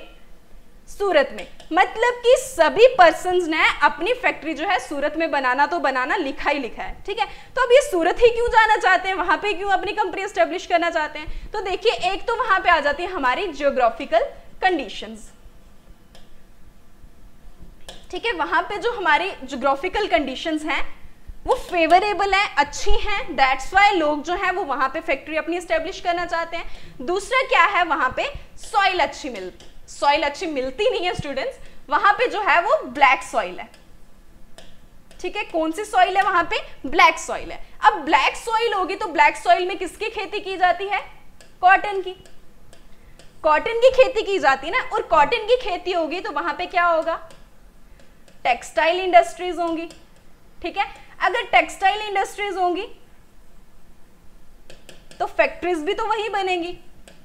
सूरत में। मतलब कि सभी पर्सन्स ने अपनी फैक्ट्री जो है सूरत में बनाना तो बनाना, लिखा ही लिखा है, ठीक है। तो अब ये सूरत ही क्यों जाना चाहते हैं, वहां पे क्यों अपनी कंपनी एस्टेब्लिश करना चाहते हैं, तो देखिए एक तो वहां पे आ जाती है हमारी जियोग्राफिकल कंडीशंस, ठीक है। वहां पे जो हमारी जियोग्राफिकल कंडीशंस हैं वो फेवरेबल है, अच्छी हैं, दैट्स वाई लोग जो है वो वहां पे फैक्ट्री अपनी एस्टेब्लिश करना चाहते हैं। दूसरा क्या है, वहां पे सॉइल अच्छी मिलती सॉइल अच्छी मिलती नहीं है स्टूडेंट्स, वहां पे जो है वो ब्लैक सॉइल है, ठीक है। कौन सी सॉइल है, वहां पे ब्लैक सॉइल है। अब ब्लैक सॉइल होगी तो ब्लैक सॉइल में किसकी खेती की जाती है, कॉटन की, कॉटन की खेती की जाती है ना। और कॉटन की खेती होगी तो वहां पे क्या होगा, टेक्सटाइल इंडस्ट्रीज होंगी, ठीक है। अगर टेक्सटाइल इंडस्ट्रीज होंगी तो फैक्ट्रीज भी तो वही बनेगी,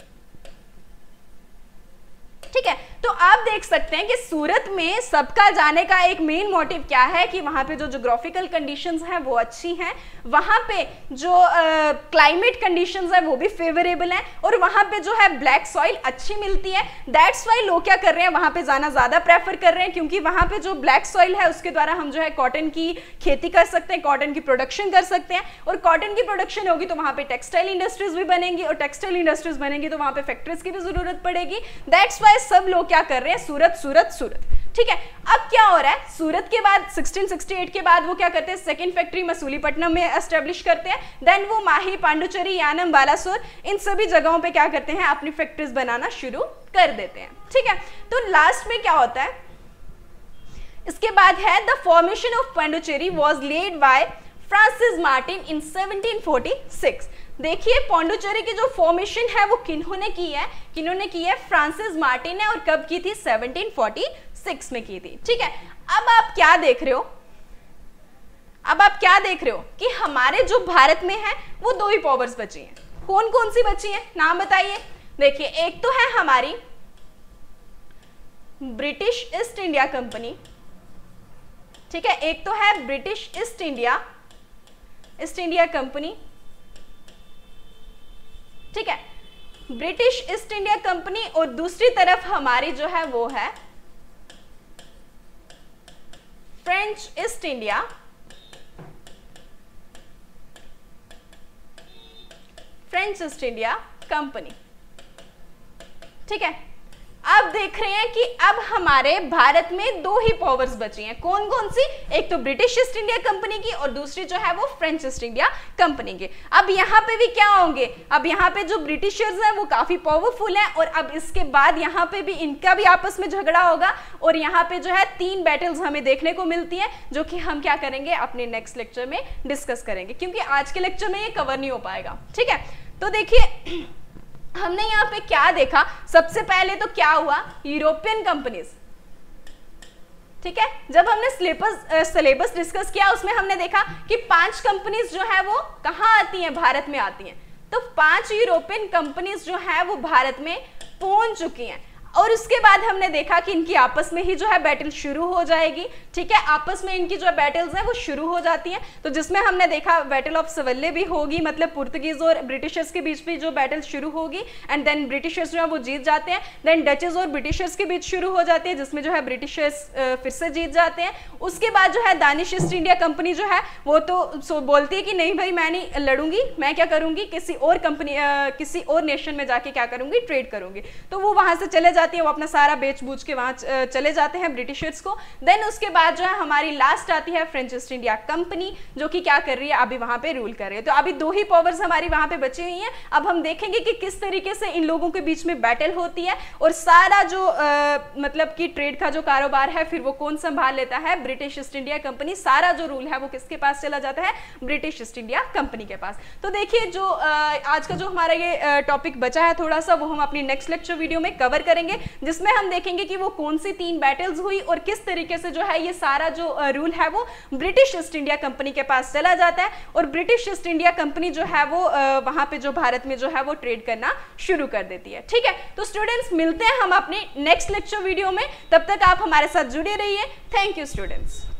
ठीक है। तो आप देख सकते हैं कि सूरत में सबका जाने का एक मेन मोटिव क्या है कि वहां पे जो ज्योग्राफिकल कंडीशंस हैं वो अच्छी हैं, वहां पे जो क्लाइमेट uh, कंडीशंस है वो भी फेवरेबल हैं, और वहां पे जो है ब्लैक सॉइल अच्छी मिलती है। दैट्स वाई लोग क्या कर रहे हैं, वहां पे जाना ज्यादा प्रेफर कर रहे हैं, क्योंकि वहां पे जो ब्लैक सॉइल है उसके द्वारा हम जो है कॉटन की खेती कर सकते हैं, कॉटन की प्रोडक्शन कर सकते हैं, और कॉटन की प्रोडक्शन होगी तो वहां पे टेक्सटाइल इंडस्ट्रीज भी बनेंगी, और टेक्सटाइल इंडस्ट्रीज बनेंगी तो वहां पे फैक्ट्रीज की भी जरूरत पड़ेगी। दैट्स वाई सब लोग क्या कर रहे हैं, सूरत सूरत सूरत, ठीक है। अब क्या हो रहा है, सूरत के बाद सिक्सटीन सिक्सटी एट के बाद वो क्या करते हैं, सेकंड फैक्ट्री मसूलीपट्टनम में एस्टेब्लिश करते हैं। देन वो माही, पांडिचेरी, यानम, बालासोर, इन सभी जगहों पे क्या करते हैं, अपनी फैक्ट्रीज बनाना शुरू कर देते हैं, ठीक है। तो लास्ट में क्या होता है, इसके बाद है the formation of Pondicherry was led by Francis Martin in seventeen forty six. देखिए पौंडुचेरी की जो फॉर्मेशन है वो किन्होंने की है, किन्होंने की है, फ्रांसिस मार्टिन ने, और कब की थी, सेवनटीन फोर्टी सिक्स में की थी, ठीक है। अब आप क्या देख रहे हो, अब आप क्या देख रहे हो कि हमारे जो भारत में है वो दो ही पावर्स बची हैं। कौन कौन सी बची हैं, नाम बताइए। देखिए एक तो है हमारी ब्रिटिश ईस्ट इंडिया कंपनी, ठीक है, एक तो है British East India East India company, ठीक है। ब्रिटिश ईस्ट इंडिया कंपनी और दूसरी तरफ हमारी जो है वो है French East India French East India company. ठीक है, अब देख रहे हैं कि अब हमारे भारत में दो ही पावर्स बची हैं, कौन कौन सी, एक तो ब्रिटिश ईस्ट इंडिया कंपनी की और दूसरी जो है वो फ्रेंच ईस्ट इंडिया कंपनी की। अब यहाँ पे भी क्या होंगे, अब यहाँ पे जो ब्रिटिशर्स हैं वो काफी पावरफुल हैं और अब इसके बाद यहाँ पे भी इनका भी आपस में झगड़ा होगा और यहाँ पे जो है तीन बैटल्स हमें देखने को मिलती हैं, जो कि हम क्या करेंगे अपने नेक्स्ट लेक्चर में डिस्कस करेंगे, क्योंकि आज के लेक्चर में ये कवर नहीं हो पाएगा। ठीक है, तो देखिए हमने यहाँ पे क्या देखा, सबसे पहले तो क्या हुआ, यूरोपियन कंपनीज। ठीक है, जब हमने सिलेबस सिलेबस डिस्कस किया उसमें हमने देखा कि पांच कंपनीज जो है वो कहाँ आती हैं, भारत में आती हैं। तो पांच यूरोपियन कंपनीज जो है वो भारत में पहुंच चुकी हैं और उसके बाद हमने देखा कि इनकी आपस में ही जो है बैटल शुरू हो जाएगी। ठीक है, आपस में इनकी जो बैटल्स हैं वो शुरू हो जाती हैं, तो जिसमें हमने देखा बैटल ऑफ सवल्ले भी होगी, मतलब पुर्तगीज और ब्रिटिशर्स के बीच भी जो बैटल शुरू होगी एंड देन ब्रिटिशर्स जो है वो जीत जाते हैं। देन डचेस और ब्रिटिशर्स के बीच शुरू हो जाती है, जिसमें जो है ब्रिटिशर्स फिर से जीत जाते हैं। उसके बाद जो है दानिश ईस्ट इंडिया कंपनी जो है वो तो सो बोलती है कि नहीं भाई मैं नहीं लड़ूंगी, मैं क्या करूंगी किसी और कंपनी किसी और नेशन में जाके क्या करूंगी, ट्रेड करूंगी। तो वो वहां से चले जाती है, वो अपना सारा बेच बूझ के वहां चले जाते हैं ब्रिटिशर्स को। देन उसके बाद जो है हमारी लास्ट आती है फ्रेंच ईस्ट इंडिया कंपनी, जो कि क्या कर रही है, अभी वहां पे रूल कर रही है। तो अभी दो ही पावर्स हमारी वहां पे बची हुई हैं। अब हम देखेंगे कि किस तरीके से इन लोगों के बीच में बैटल होती है और सारा जो आ, मतलब कि ट्रेड का जो कारोबार है फिर वो कौन संभाल लेता है, ब्रिटिश ईस्ट इंडिया कंपनी। सारा जो रूल है वो किसके पास चला जाता है, ब्रिटिश ईस्ट इंडिया कंपनी के पास। तो देखिए जो आ, आज का जो हमारा ये टॉपिक बचा है थोड़ा सा, वो हम अपनी नेक्स्ट लेक्चर वीडियो में कवर करेंगे, जिसमें हम देखेंगे कि वो कौन सी तीन बैटल्स हुई और किस तरीके से जो है ये सारा जो रूल है वो ब्रिटिश ईस्ट इंडिया कंपनी के पास चला जाता है और ब्रिटिश ईस्ट इंडिया कंपनी जो है वो वहां पे जो भारत में जो है वो ट्रेड करना शुरू कर देती है। ठीक है, तो स्टूडेंट्स मिलते हैं हम अपने नेक्स्ट लेक्चर वीडियो में, तब तक आप हमारे साथ जुड़े रहिए। Thank you students.